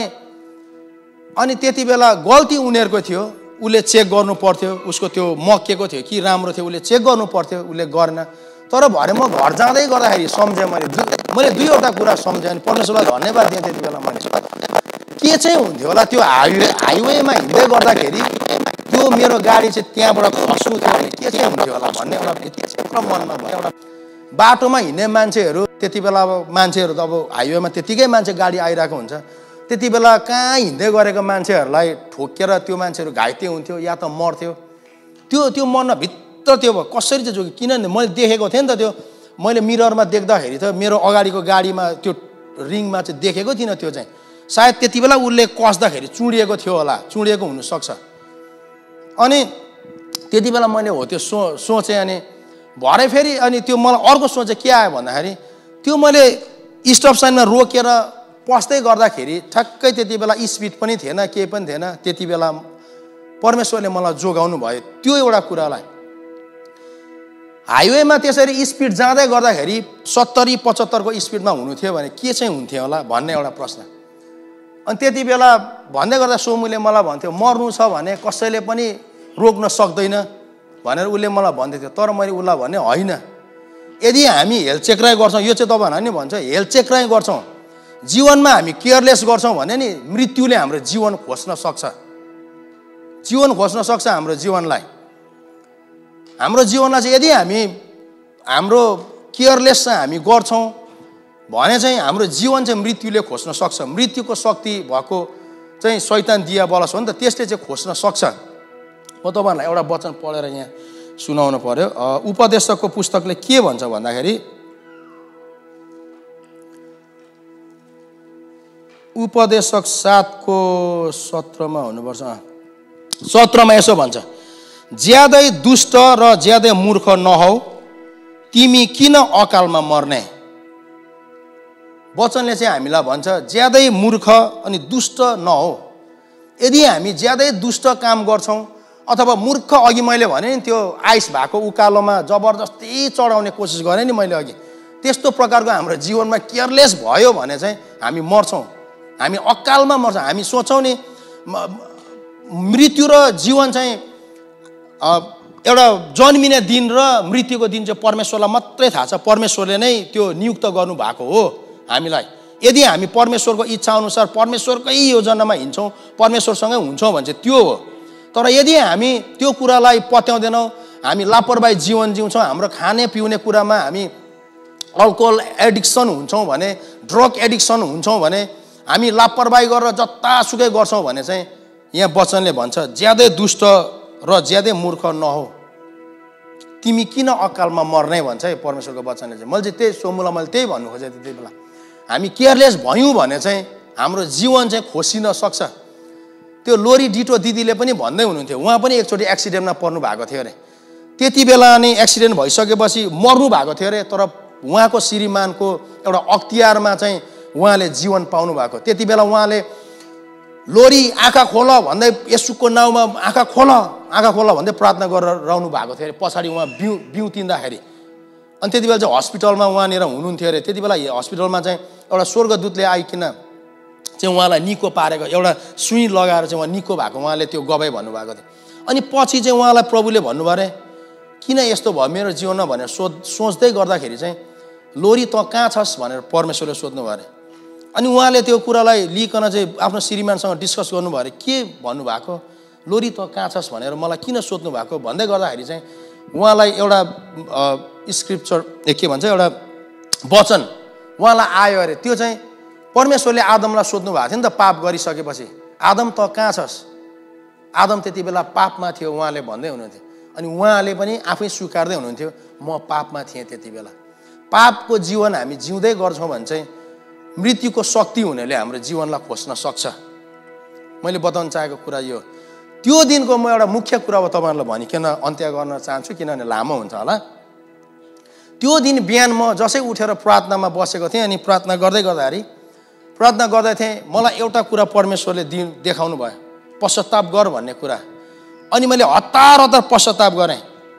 बेला गल्ती उनीहरूको थियो, उसले चेक गर्नु पर्थ्यो, उसको त्यो मक्केको थियो कि राम्रो थियो, उसले चेक गर्नु पर्थ्यो, उसले गरेन। तर भरे म घर जाँदै गर्दाखेरि सम्झेँ, मैले दुईवटा कुरा सम्झेँ। अनि परमेश्वरलाई धन्यवाद दिएँ त्यति बेला। मैले के चाहिँ हुन्थ्यो होला त्यो हाइवेमा हिँड्दै गर्दाखेरि त्यो मेरो गाडी चाहिँ त्यहाँबाट खस्नु थियो भने के चाहिँ हुन्थ्यो होला भन्ने एउटा भित्र मनमा भयो। एउटा बाटोमा हिँड्ने मान्छेहरू त्यति बेला, अब मान्छेहरू त अब हाइवेमा त्यतिकै मान्छे गाडी आइरहेको हुन्छ, त्यति बेला कहाँ हिँड्दै गरेको मान्छेहरूलाई ठोकेर त्यो मान्छेहरू घाइते हुन्थ्यो या त मर्थ्यो। त्यो मनमा भित्र त्यो भयो, कसरी चाहिँ जोग्यो, किनभने मैले देखेको थिएँ नि त। त्यो मैले मिररमा देख्दाखेरि त मेरो अगाडिको गाडीमा त्यो रिङमा चाहिँ देखेको थिइनँ। त्यो चाहिँ सायद त्यति बेला उसले कस्दाखेरि चुडिएको थियो होला, चुडिएको हुनसक्छ। अनि त्यति बेला मैले हो त्यो सोचेँ। अनि भरे फेरि अनि त्यो मलाई अर्को सोचेँ के आयो भन्दाखेरि, त्यो मैले स्टप साइनमा रोकेर पस्दै गर्दाखेरि ठ्याक्कै त्यति बेला स्पिड पनि थिएन, केही पनि थिएन। त्यति बेला परमेश्वरले मलाई जोगाउनु भयो त्यो एउटा कुरालाई। हाइवेमा त्यसरी स्पिड जाँदै गर्दाखेरि 70-75 को स्पिडमा हुनु थियो भने के चाहिँ हुन्थ्यो होला भन्ने एउटा प्रश्न। अनि त्यति बेला भन्दै गर्दा सोमुले मलाई भन्थ्यो मर्नु छ भने कसैले पनि रोक्न सक्दैन भनेर उसले मलाई भन्दै थियो। तर मैले उसलाई भने होइन, यदि हामी हेल्थ चेकराइ गर्छौँ, यो चाहिँ तपाईँहरूलाई नि भन्छ, हेल्थ चेकराइ गर्छौँ, जीवनमा हामी केयरलेस गर्छौँ भने नि मृत्युले हाम्रो जीवन खोज्न सक्छ, हाम्रो जीवनलाई। हाम्रो जीवनलाई चाहिँ यदि हामी हाम्रो केयरलेस चाहिँ हामी गर्छौँ, भने चाहिँ हाम्रो जीवन चाहिँ मृत्युले खोज्न सक्छ। मृत्युको शक्ति भएको चाहिँ शैतान दिया बलस हो नि त, त्यसले चाहिँ खोज्न सक्छ। म तपाईँहरूलाई एउटा वचन पढेर यहाँ सुनाउनु पर्यो। उपदेशकको पुस्तकले के भन्छ भन्दाखेरि उपदेशक 7को 17मा हुनुपर्छ। 17मा यसो भन्छ, ज्यादै दुष्ट र ज्यादै मूर्ख नहौ, तिमी किन अकालमा मर्ने। वचनले चाहिँ हामीलाई भन्छ ज्यादै मूर्ख अनि दुष्ट नहौ। यदि हामी ज्यादै दुष्ट काम गर्छौँ अथवा मूर्ख, अघि मैले भने नि त्यो आइस भएको उकालोमा जबरजस्ती चढाउने कोसिस गरेँ नि मैले अघि, त्यस्तो प्रकारको हाम्रो जीवनमा केयरलेस भयो भने चाहिँ हामी मर्छौँ, हामी अकालमा मर्छौँ। हामी सोचौँ नि मृत्यु र जीवन चाहिँ एउटा जन्मिने दिन र मृत्युको दिन चाहिँ परमेश्वरलाई मात्रै थाहा छ। परमेश्वरले नै त्यो नियुक्त गर्नुभएको हो हामीलाई। यदि हामी परमेश्वरको इच्छा अनुसार परमेश्वरकै योजनामा हिँड्छौँ, परमेश्वरसँगै हुन्छौँ भने चाहिँ त्यो हो। तर यदि हामी त्यो कुरालाई पत्याउँदैनौँ, हामी लापरवाही जीवन जिउँछौँ, हाम्रो खाने पिउने कुरामा हामी अल्कोहल एडिक्सन हुन्छौँ भने, ड्रग एडिक्सन हुन्छौँ भने, हामी लापरवाही गरेर जतासुकै गर्छौँ भने चाहिँ यहाँ वचनले भन्छ ज्यादै दुष्ट र ज्यादै मूर्ख नहौ, तिमी किन अकालमा मर्ने भन्छ है परमेश्वरको वचनले चाहिँ। मैले चाहिँ त्यही सोमुलाई मैले त्यही भन्नु खोजेँ त्यति बेला। हामी केयरलेस भयौँ भने चाहिँ हाम्रो जीवन चाहिँ खोसिन सक्छ। त्यो लोरी डिटो दिदीले पनि भन्दै हुनुहुन्थ्यो, उहाँ पनि एकचोटि एक्सिडेन्टमा पर्नु भएको थियो अरे। त्यति बेला अनि एक्सिडेन्ट भइसकेपछि मर्नु भएको थियो अरे, तर उहाँको श्रीमानको एउटा अख्तियारमा चाहिँ उहाँले जीवन पाउनु भएको। त्यति बेला उहाँले लोरी आँखा खोल भन्दै यसुको नाउँमा आँखा खोल भन्दै प्रार्थना गरेर रहनु भएको थियो अरे। पछाडि उहाँ बिउ तिन्दाखेरि अनि त्यति बेला चाहिँ हस्पिटलमा उहाँनिर हुनुहुन्थ्यो अरे। त्यति बेला हस्पिटलमा चाहिँ एउटा स्वर्गदूतले आइकन चाहिँ उहाँलाई निको पारेको, एउटा सुई लगाएर चाहिँ उहाँ निको भएको, उहाँले त्यो गवाई भन्नुभएको थियो। अनि पछि चाहिँ उहाँलाई प्रभुले भन्नुभयो अरे किन यस्तो भयो मेरो जीवनमा भनेर सोच्दै गर्दाखेरि चाहिँ लोरी त कहाँ छस् भनेर परमेश्वरले सोध्नुभयो अरे। अनि उहाँले त्यो कुरालाई लिइकन चाहिँ आफ्नो श्रीमानसँग डिस्कस गर्नुभयो अरे, के भन्नुभएको, लोरी त कहाँ छस् भनेर मलाई किन सोध्नु भएको भन्दै गर्दाखेरि चाहिँ उहाँलाई एउटा स्क्रिप्चर के भन्छ, एउटा वचन उहाँलाई आयो अरे। त्यो चाहिँ परमेश्वरले आदमलाई सोध्नु भएको थियो नि त पाप गरिसकेपछि, आदम त कहाँ छस्। आदम त्यति बेला पापमा थियो उहाँले भन्दै हुनुहुन्थ्यो। अनि उहाँले पनि आफै स्वीकार्दै हुनुहुन्थ्यो म पापमा थिएँ त्यति बेला। पापको जीवन हामी जिउँदै गर्छौँ भने चाहिँ मृत्युको शक्ति हुनेले हाम्रो जीवनलाई खोज्न सक्छ। मैले बताउन चाहेको कुरा यो। त्यो दिनको म एउटा मुख्य कुरा अब तपाईँहरूलाई भनिकन अन्त्य गर्न चाहन्छु, किनभने लामो हुन्छ होला। त्यो दिन बिहान म जसै उठेर प्रार्थनामा बसेको थिएँ, अनि प्रार्थना गर्दै थिएँ, मलाई एउटा कुरा परमेश्वरले देखाउनु भयो, पश्चाताप गर भन्ने कुरा। अनि मैले हतार पश्चाताप गरेँ।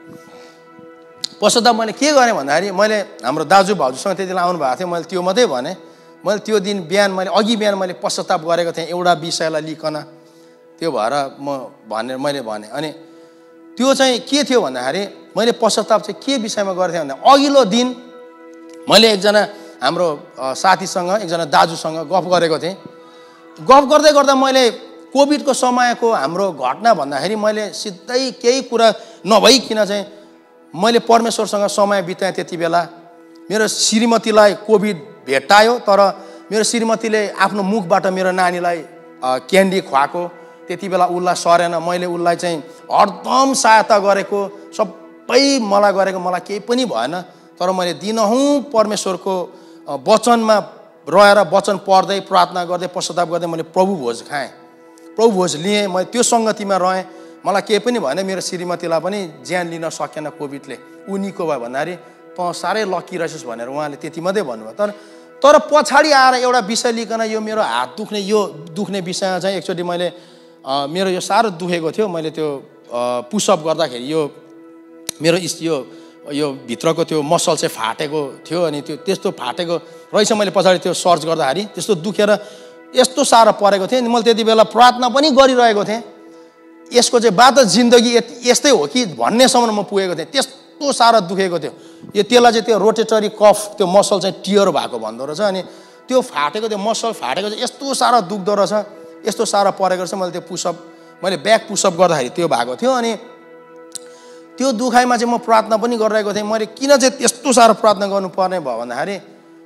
पश्चाताप मैले के गरेँ भन्दाखेरि मैले हाम्रो दाजु भाउजूसँग त्यति बेला आउनु भएको थियो, मैले त्यो मात्रै भने। मैले त्यो दिन बिहान अघि बिहान मैले पश्चाताप गरेको थिएँ एउटा विषयलाई लिकन, त्यो भएर मैले भने। अनि त्यो चाहिँ के थियो भन्दाखेरि मैले पश्चाताप चाहिँ के विषयमा गरेको थिएँ भन्दा अघिल्लो दिन मैले एकजना हाम्रो साथीसँग, एकजना दाजुसँग गफ गरेको थिएँ। गफ गर्दै गर्दा मैले कोभिडको समयको हाम्रो घटना भन्दाखेरि मैले सिधै केही कुरा नभइकन चाहिँ मैले परमेश्वरसँग समय बिताएँ। त्यति बेला मेरो श्रीमतीलाई कोभिड भेटायो, तर मेरो श्रीमतीले आफ्नो मुखबाट मेरो नानीलाई क्यान्डी खुवाएको, त्यति बेला उसलाई सरेन। मैले उसलाई चाहिँ हरदम सहायता गरेको, सबै मलाई गरेको, मलाई केही पनि भएन। तर मैले दिनहुँ परमेश्वरको वचनमा रहेर वचन पढ्दै प्रार्थना गर्दै पश्चाताप गर्दै मैले प्रभु भोज खाएँ, प्रभु भोज लिएँ। मैले त्यो सङ्गतिमा रहेँ, मलाई केही पनि भएन। मेरो श्रीमतीलाई पनि ज्यान लिन सकेन कोभिडले, ऊ निको भयो भन्दाखेरि त साह्रै लकी रहेछस् भनेर उहाँले त्यति मात्रै भन्नुभयो। तर पछाडि आएर एउटा विषय लिकन यो मेरो हात दुख्ने विषयमा चाहिँ एकचोटि मैले मेरो यो साह्रो दुखेको थियो। मैले त्यो पुसअप गर्दाखेरि यो मेरो यो भित्रको त्यो मसल चाहिँ फाटेको थियो, अनि त्यो त्यस्तो फाटेको रहेछ। मैले पछाडि त्यो सर्च गर्दाखेरि त्यस्तो दुखेर यस्तो साह्रो परेको थिएँ। मैले त्यति बेला प्रार्थना पनि गरिरहेको थिएँ, यसको चाहिँ बात जिन्दगी यस्तै हो कि भन्नेसम्म म पुगेको थिएँ। त्यस्तो साह्रो दुखेको थियो। यो त्यसलाई चाहिँ त्यो रोटेटरी कफ, त्यो मसल चाहिँ टियर भएको भन्दो रहेछ। अनि त्यो फाटेको, त्यो मसल फाटेको चाहिँ यस्तो साह्रो दुख्दो रहेछ, यस्तो साह्रो परेको रहेछ। मैले ब्याक पुसअप गर्दाखेरि त्यो भएको थियो। अनि त्यो दुखाइमा चाहिँ म प्रार्थना पनि गरिरहेको थिएँ। मैले किन चाहिँ त्यस्तो साह्रो प्रार्थना गर्नुपर्ने भयो भन्दाखेरि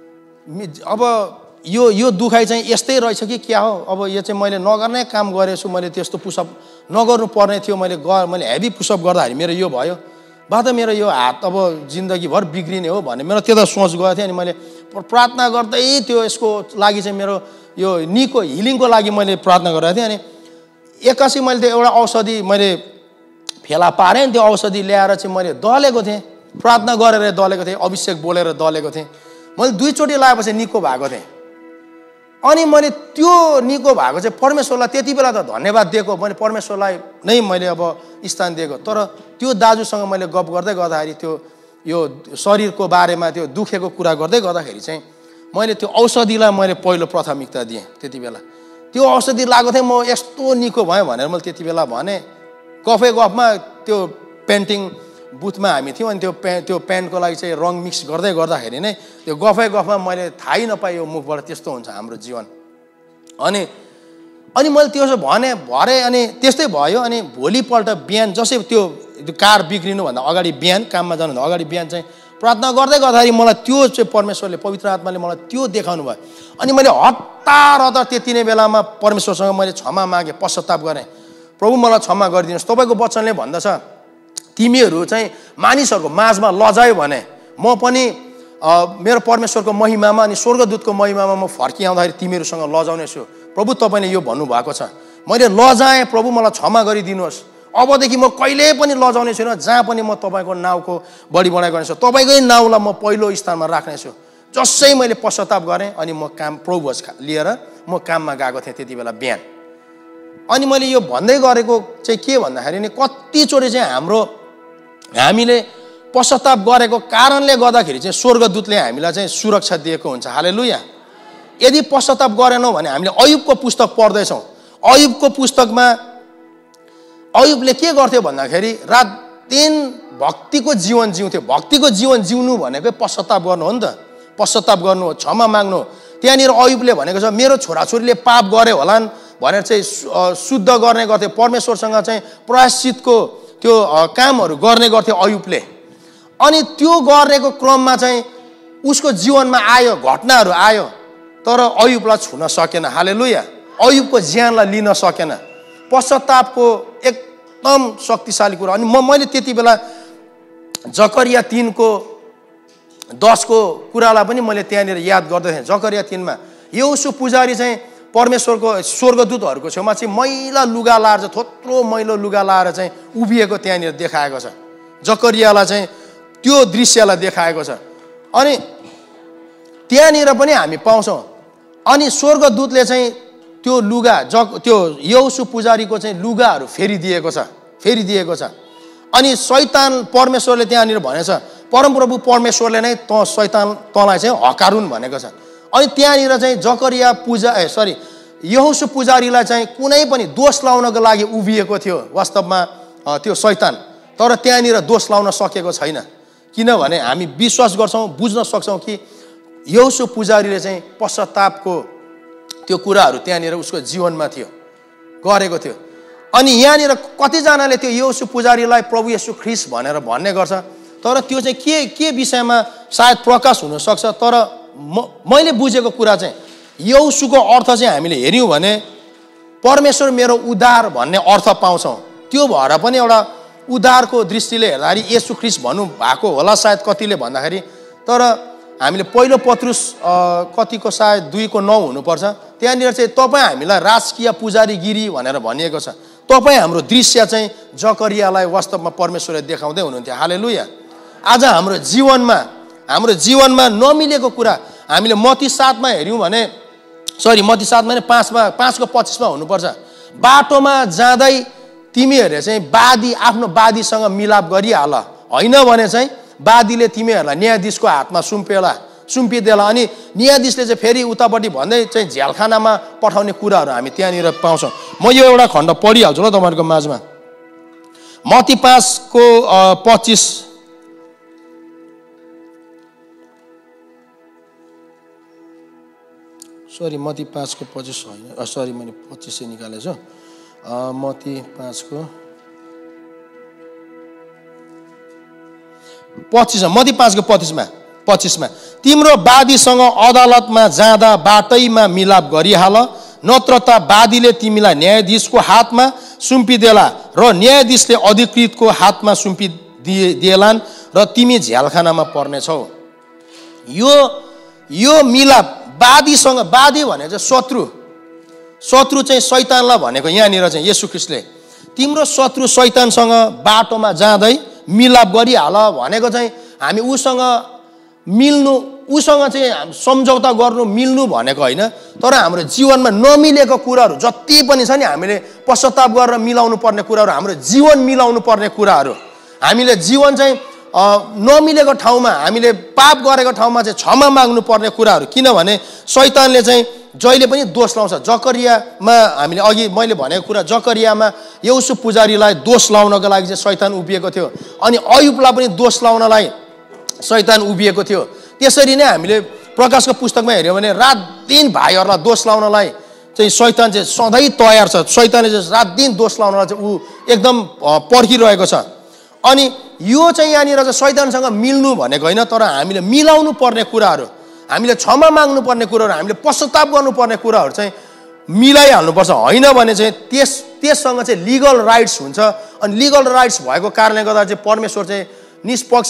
अब यो दुखाइ चाहिँ यस्तै रहेछ कि क्या हो, अब यो चाहिँ मैले नगर्ने काम गरेछु, मैले त्यस्तो पुसअप नगर्नु पर्ने थियो, मैले हेभी पुसअप गर्दाखेरि मेरो यो भयो, बा त मेरो यो हात अब जिन्दगीभर बिग्रिने हो भन्ने मेरो त्यता सोच गएको थियो। अनि मैले प्रार्थना गर्दै त्यो यसको लागि चाहिँ मेरो यो निको हिलिङको लागि मैले प्रार्थना गरेको थिएँ। अनि एक्कासी मैले त्यो एउटा औषधि मैले फेला पारेँ, त्यो औषधि ल्याएर चाहिँ मैले दलेको थिएँ, प्रार्थना गरेर दलेको थिएँ, अभिषेक बोलेर दलेको थिएँ। मैले 2 चोटि लगाएपछि निको भएको थिएँ। अनि मैले त्यो निको भएको चाहिँ परमेश्वरलाई त्यति बेला त धन्यवाद दिएको, मैले परमेश्वरलाई नै मैले अब स्थान दिएको। तर त्यो दाजुसँग मैले गफ गर्दै गर्दाखेरि त्यो यो शरीरको बारेमा त्यो दुखेको कुरा गर्दै गर्दाखेरि चाहिँ मैले त्यो औषधिलाई मैले पहिलो प्राथमिकता दिएँ। त्यति बेला त्यो औषधि लगाएको थिएँ, म यस्तो निको भयो भनेर मैले त्यति बेला भने। गफै गफमा त्यो पेन्टिङ बुथमा हामी थियौँ, अनि त्यो पेन्टको लागि चाहिँ रङ मिक्स गर्दै गर्दाखेरि नै त्यो गफै गफमा मैले थाहै नपाएँ यो मुखबाट त्यस्तो हुन्छ हाम्रो जीवन। अनि मैले त्यो भने भरे, अनि त्यस्तै भयो। अनि भोलिपल्ट बिहान जसै त्यो कार बिग्रिनुभन्दा अगाडि बिहान काममा जानुभन्दा अगाडि बिहान चाहिँ प्रार्थना गर्दै गर्दाखेरि मलाई त्यो चाहिँ परमेश्वरले, पवित्र आत्माले मलाई त्यो देखाउनु भयो। अनि मैले हतार त्यति नै बेलामा परमेश्वरसँग मैले क्षमा मागेँ, पश्चाताप गरेँ, प्रभु मलाई क्षमा गरिदिनुहोस्, तपाईँको वचनले भन्दछ तिमीहरू चाहिँ मानिसहरूको माझमा लजायो भने म पनि मेरो परमेश्वरको महिमामा अनि स्वर्गदूतको महिमामा म फर्किआउँदाखेरि तिमीहरूसँग लजाउनेछु। प्रभु तपाईँले यो भन्नुभएको छ, मैले लजाएँ, प्रभु मलाई क्षमा गरिदिनुहोस्, अबदेखि म कहिल्यै पनि लजाउने छैन, जहाँ पनि म तपाईँको नाउँको बढी बढाइ गर्नेछु, तपाईँकै नाउँलाई म पहिलो स्थानमा राख्नेछु। जसै मैले पश्चाताप गरेँ अनि म काम प्रभुज लिएर म काममा गएको थिएँ त्यति बेला बिहान। अनि मैले यो भन्दै गरेको चाहिँ के भन्दाखेरि नि कतिचोटि चाहिँ हामीले पश्चाताप गरेको कारणले गर्दाखेरि चाहिँ स्वर्गदूतले हामीलाई चाहिँ सुरक्षा दिएको हुन्छ। हालेलुया। यदि पश्चाताप गरेनौँ भने हामीले अयुबको पुस्तक पढ्दैछौँ, अयुबको पुस्तकमा अयुबले के गर्थ्यो भन्दाखेरि रात दिन भक्तिको जीवन जिउँथ्यो। भक्तिको जीवन जिउनु भनेकै पश्चाताप गर्नु हो नि त, पश्चाताप गर्नु हो, क्षमा माग्नु। त्यहाँनिर अयुबले भनेको छ मेरो छोराछोरीले पाप गरे होलान् भनेर चाहिँ शुद्ध गर्ने गर्थ्यो, परमेश्वरसँग चाहिँ प्रायश्चितको त्यो कामहरू गर्ने गर्थ्यो अयुबले। अनि त्यो गरेको क्रममा चाहिँ उसको जीवनमा आयो, घटनाहरू आयो, तर अयुबलाई छुन सकेन। हालेलुया। अयुबको ज्यानलाई लिन सकेन। पश्चातापको एकदम शक्तिशाली कुरा। अनि मैले त्यति बेला जकरिया 3:10 कुरालाई पनि मैले त्यहाँनिर याद गर्दै थिएँ। जकरिया 3मा यहोशू पुजारी चाहिँ परमेश्वरको स्वर्गदूतहरूको छेउमा चाहिँ मैला लुगा लाएर चाहिँ थोत्रो मैलो लुगा लाएर चाहिँ उभिएको त्यहाँनिर देखाएको छ। जकरियालाई चाहिँ त्यो दृश्यलाई देखाएको छ। अनि त्यहाँनिर पनि हामी पाउँछौँ। अनि स्वर्गदूतले चाहिँ त्यो लुगा त्यो यहोशू पुजारीको चाहिँ लुगाहरू फेरिदिएको छ। अनि शैतान परमेश्वरले त्यहाँनिर भनेछ, परमप्रभु परमेश्वरले नै तँलाई चाहिँ हकारुन् भनेको छ। अनि त्यहाँनिर चाहिँ यहोशू पुजारीलाई चाहिँ कुनै पनि दोष लाउनको लागि उभिएको थियो वास्तवमा त्यो शैतान, तर त्यहाँनिर दोष लाउन सकेको छैन। किनभने हामी विश्वास गर्छौँ, बुझ्न सक्छौँ कि यहोशू पुजारीले चाहिँ पश्चातापको त्यो कुराहरू त्यहाँनिर उसको जीवनमा गरेको थियो। अनि यहाँनिर कतिजनाले त्यो यहोशू पुजारीलाई प्रभु येशू ख्रीष्ट भनेर भन्ने गर्छ, तर त्यो चाहिँ के विषयमा सायद प्रकाश हुनसक्छ। तर मैले बुझेको कुरा चाहिँ यहोशूको अर्थ चाहिँ हामीले हेऱ्यौँ भने परमेश्वर मेरो उद्धार भन्ने अर्थ पाउँछौँ। त्यो भएर पनि एउटा उद्धारको दृष्टिले हेर्दाखेरि येशू ख्रीष्ट भन्नुभएको होला सायद कतिले भन्दाखेरि। तर हामीले पहिलो पत्रुस कतिको सायद 2:9 हुनुपर्छ, त्यहाँनिर चाहिँ तपाईँ हामीलाई राजकीय पुजारीगिरी भनेर भनिएको छ। तपाईँ हाम्रो दृश्य चाहिँ जकरियालाई वास्तवमा परमेश्वरले देखाउँदै हुनुहुन्थ्यो। हालेलुया। आज हाम्रो जीवनमा नमिलेको कुरा हामीले मत्ती 7मा हेऱ्यौँ भने मत्ती 7मा नै 5:25 हुनुपर्छ। बाटोमा जाँदै तिमीहरूले चाहिँ आफ्नो बादीसँग मिलाप गरिहाल, होइन भने चाहिँ बादीले तिमीहरूलाई न्यायाधीशको हातमा सुम्पिदेला। अनि न्यायाधीशले चाहिँ फेरि उतापट्टि भन्दै चाहिँ झ्यालखानामा पठाउने कुराहरू हामी त्यहाँनिर पाउँछौँ। म यो एउटा खण्ड पढिहाल्छु ल तपाईँहरूको माझमा। मत्ती 5:25 मत्ती 5:25 होइन, मैले 25 निकालेको छु। मत्ती 5:25 मत्ती 5:25मा 25मा तिम्रो वादीसँग अदालतमा जाँदा बाटैमा मिलाप गरिहाल, नत्र त वादीले तिमीलाई न्यायाधीशको हातमा सुम्पिदेला र न्यायाधीशले अधिकृतको हातमा सुम्पिदिएलान् र तिमी झ्यालखानामा पर्नेछौ। यो मिलाप वादीसँग, वादी भने चाहिँ शत्रु चाहिँ शैतानलाई भनेको यहाँनिर चाहिँ येशू ख्रीष्टले तिम्रो शत्रु शैतानसँग बाटोमा जाँदै मिलाप गरिहाल भनेको चाहिँ हामी उसँग चाहिँ सम्झौता गर्नु मिल्नु भनेको होइन, तर हाम्रो जीवनमा नमिलेको कुराहरू जति पनि छ नि हामीले पश्चाताप गरेर मिलाउनु पर्ने कुराहरू, हाम्रो जीवन मिलाउनु पर्ने कुराहरू, हामीले जीवन चाहिँ नमिलेको ठाउँमा हामीले पाप गरेको ठाउँमा चाहिँ क्षमा माग्नु पर्ने कुराहरू। किनभने शैतानले चाहिँ जहिले पनि दोष लाउँछ। जकरियामा हामीले अघि मैले भनेको कुरा, जकरियामा यहोशू पुजारीलाई दोष लाउनको लागि चाहिँ शैतान उभिएको थियो, अनि अयुबलाई पनि दोष लाउनलाई शैतान उभिएको थियो। त्यसरी नै हामीले प्रकाशको पुस्तकमा हेऱ्यौँ भने रात दिन भाइहरूलाई दोष लाउनलाई चाहिँ शैतान चाहिँ सधैँ तयार छ। शैतानले चाहिँ रात दिन दोष लाउनलाई चाहिँ ऊ एकदम पर्खिरहेको छ। अनि यो चाहिँ यहाँनिर चाहिँ शैतानसँग मिल्नु भनेको होइन, तर हामीले मिलाउनु पर्ने कुराहरू, हामीले क्षमा माग्नु पर्ने कुराहरू, हामीले पश्चाताप गर्नुपर्ने कुराहरू चाहिँ मिलाइहाल्नुपर्छ। होइन भने चाहिँ त्यससँग चाहिँ लिगल राइट्स हुन्छ। अनि लिगल राइट्स भएको कारणले गर्दा चाहिँ परमेश्वर चाहिँ निष्पक्ष,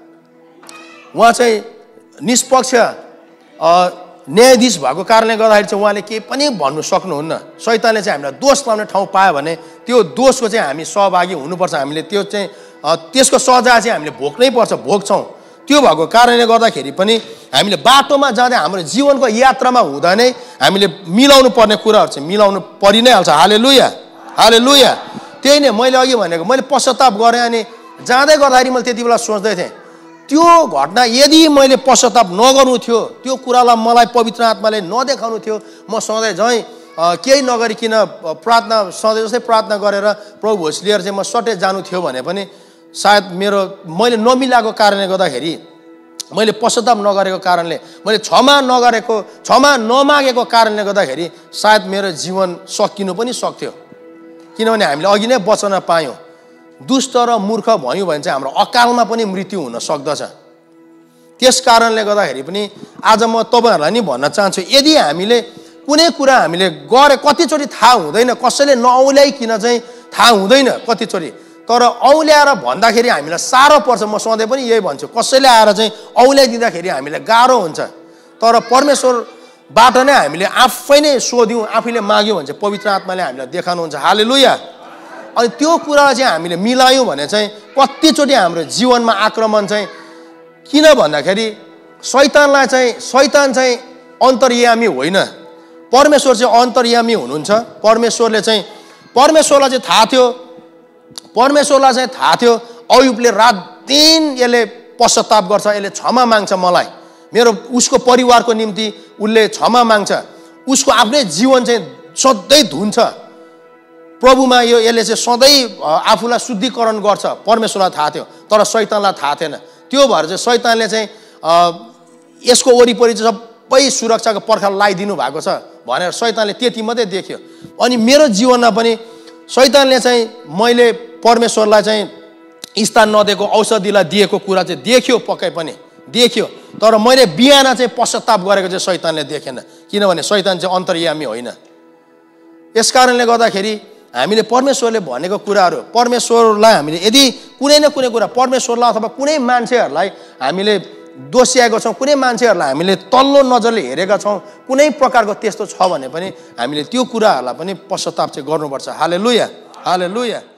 उहाँ चाहिँ निष्पक्ष न्यायाधीश भएको कारणले गर्दाखेरि चाहिँ उहाँले केही पनि भन्नु सक्नुहुन्न। शैतानले चाहिँ हामीलाई दोष लाउने ठाउँ पायो भने त्यो दोषको चाहिँ हामी सहभागी हुनुपर्छ। हामीले त्यो चाहिँ त्यसको सजाय चाहिँ हामीले भोग्नै पर्छ, भोग्छौँ। त्यो भएको कारणले गर्दाखेरि पनि हामीले बाटोमा जाँदा हाम्रो जीवनको यात्रामा हुँदा नै हामीले मिलाउनु पर्ने कुराहरू चाहिँ मिलाउनु परि नै हाल्छ। हालेलुया, हालेलुया। त्यही नै मैले अघि भनेको, मैले पश्चाताप गरेँ अनि जाँदै गर्दाखेरि मैले त्यति बेला सोच्दै थिएँ त्यो घटना यदि मैले पश्चाताप नगर्नु थियो, त्यो कुरालाई मलाई पवित्र आत्माले नदेखाउनु थियो, म सधैँ झैँ केही नगरिकन प्रार्थना सधैँ जस्तै प्रार्थना गरेर प्रभु होस लिएर चाहिँ म सट्टै जानु थियो भने पनि सायद मैले नमिलाएको कारणले गर्दाखेरि, मैले पश्चाताप नगरेको कारणले, मैले क्षमा नमागेको कारणले गर्दाखेरि सायद मेरो जीवन सकिनु पनि सक्थ्यो। किनभने हामीले अघि नै वचन पायौँ, दुष्ट र मूर्ख भयौँ भने चाहिँ हाम्रो अकालमा पनि मृत्यु हुन सक्दछ। त्यस कारणले गर्दाखेरि पनि आज म तपाईँहरूलाई नि भन्न चाहन्छु, यदि हामीले कुनै कुरा हामीले गरे, कतिचोटि थाहा हुँदैन, कसैले नऔल्याइकन चाहिँ थाहा हुँदैन कतिचोटि, तर औल्याएर भन्दाखेरि हामीलाई साह्रो पर्छ। म सधैँ पनि यही भन्छु, कसैले आएर चाहिँ औल्याइदिँदाखेरि हामीलाई गाह्रो हुन्छ, तर परमेश्वरबाट नै हामीले आफै नै सोध्यौँ, आफैले माग्यौँ भने चाहिँ पवित्र आत्माले हामीलाई देखाउनुहुन्छ। हालेलुया। अनि त्यो कुरालाई चाहिँ हामीले मिलायौँ भने चाहिँ कतिचोटि हाम्रो जीवनमा आक्रमण चाहिँ, किन भन्दाखेरि शैतान चाहिँ अन्तर्यामी होइन, परमेश्वर चाहिँ अन्तर्यामी हुनुहुन्छ। परमेश्वरलाई चाहिँ थाहा थियो अयुबले रात दिन यसले पश्चाताप गर्छ, यसले क्षमा माग्छ, मलाई उसको परिवारको निम्ति उसले क्षमा माग्छ, उसको आफ्नै जीवन चाहिँ सधैँ धुन्छ प्रभुमा, यसले चाहिँ सधैँ आफूलाई शुद्धिकरण गर्छ। परमेश्वरलाई थाहा थियो, तर शैतानलाई थाहा थिएन। त्यो भएर चाहिँ शैतानले चाहिँ यसको वरिपरि चाहिँ सबै सुरक्षाको पर्खाल लगाइदिनु भएको छ भनेर शैतानले त्यति मात्रै देख्यो। अनि मेरो जीवनमा पनि शैतानले चाहिँ मैले परमेश्वरलाई चाहिँ स्थान नदिएको, औषधिलाई दिएको कुरा चाहिँ देख्यो, पक्कै पनि देख्यो, तर मैले बिहान चाहिँ पश्चाताप गरेको चाहिँ शैतानले देखेन। किनभने शैतान चाहिँ अन्तर्यामी होइन। यस कारणले गर्दाखेरि हामीले परमेश्वरले भनेको कुराहरू, परमेश्वरलाई हामीले यदि कुनै न कुनै कुरा परमेश्वरलाई अथवा कुनै मान्छेहरूलाई हामीले दोस्याएको छौँ, कुनै मान्छेहरूलाई हामीले तल्लो नजरले हेरेका छौँ, कुनै प्रकारको त्यस्तो छ भने पनि हामीले त्यो कुराहरूलाई पनि पश्चाताप चाहिँ गर्नुपर्छ। हालेलुया, हालेलुया।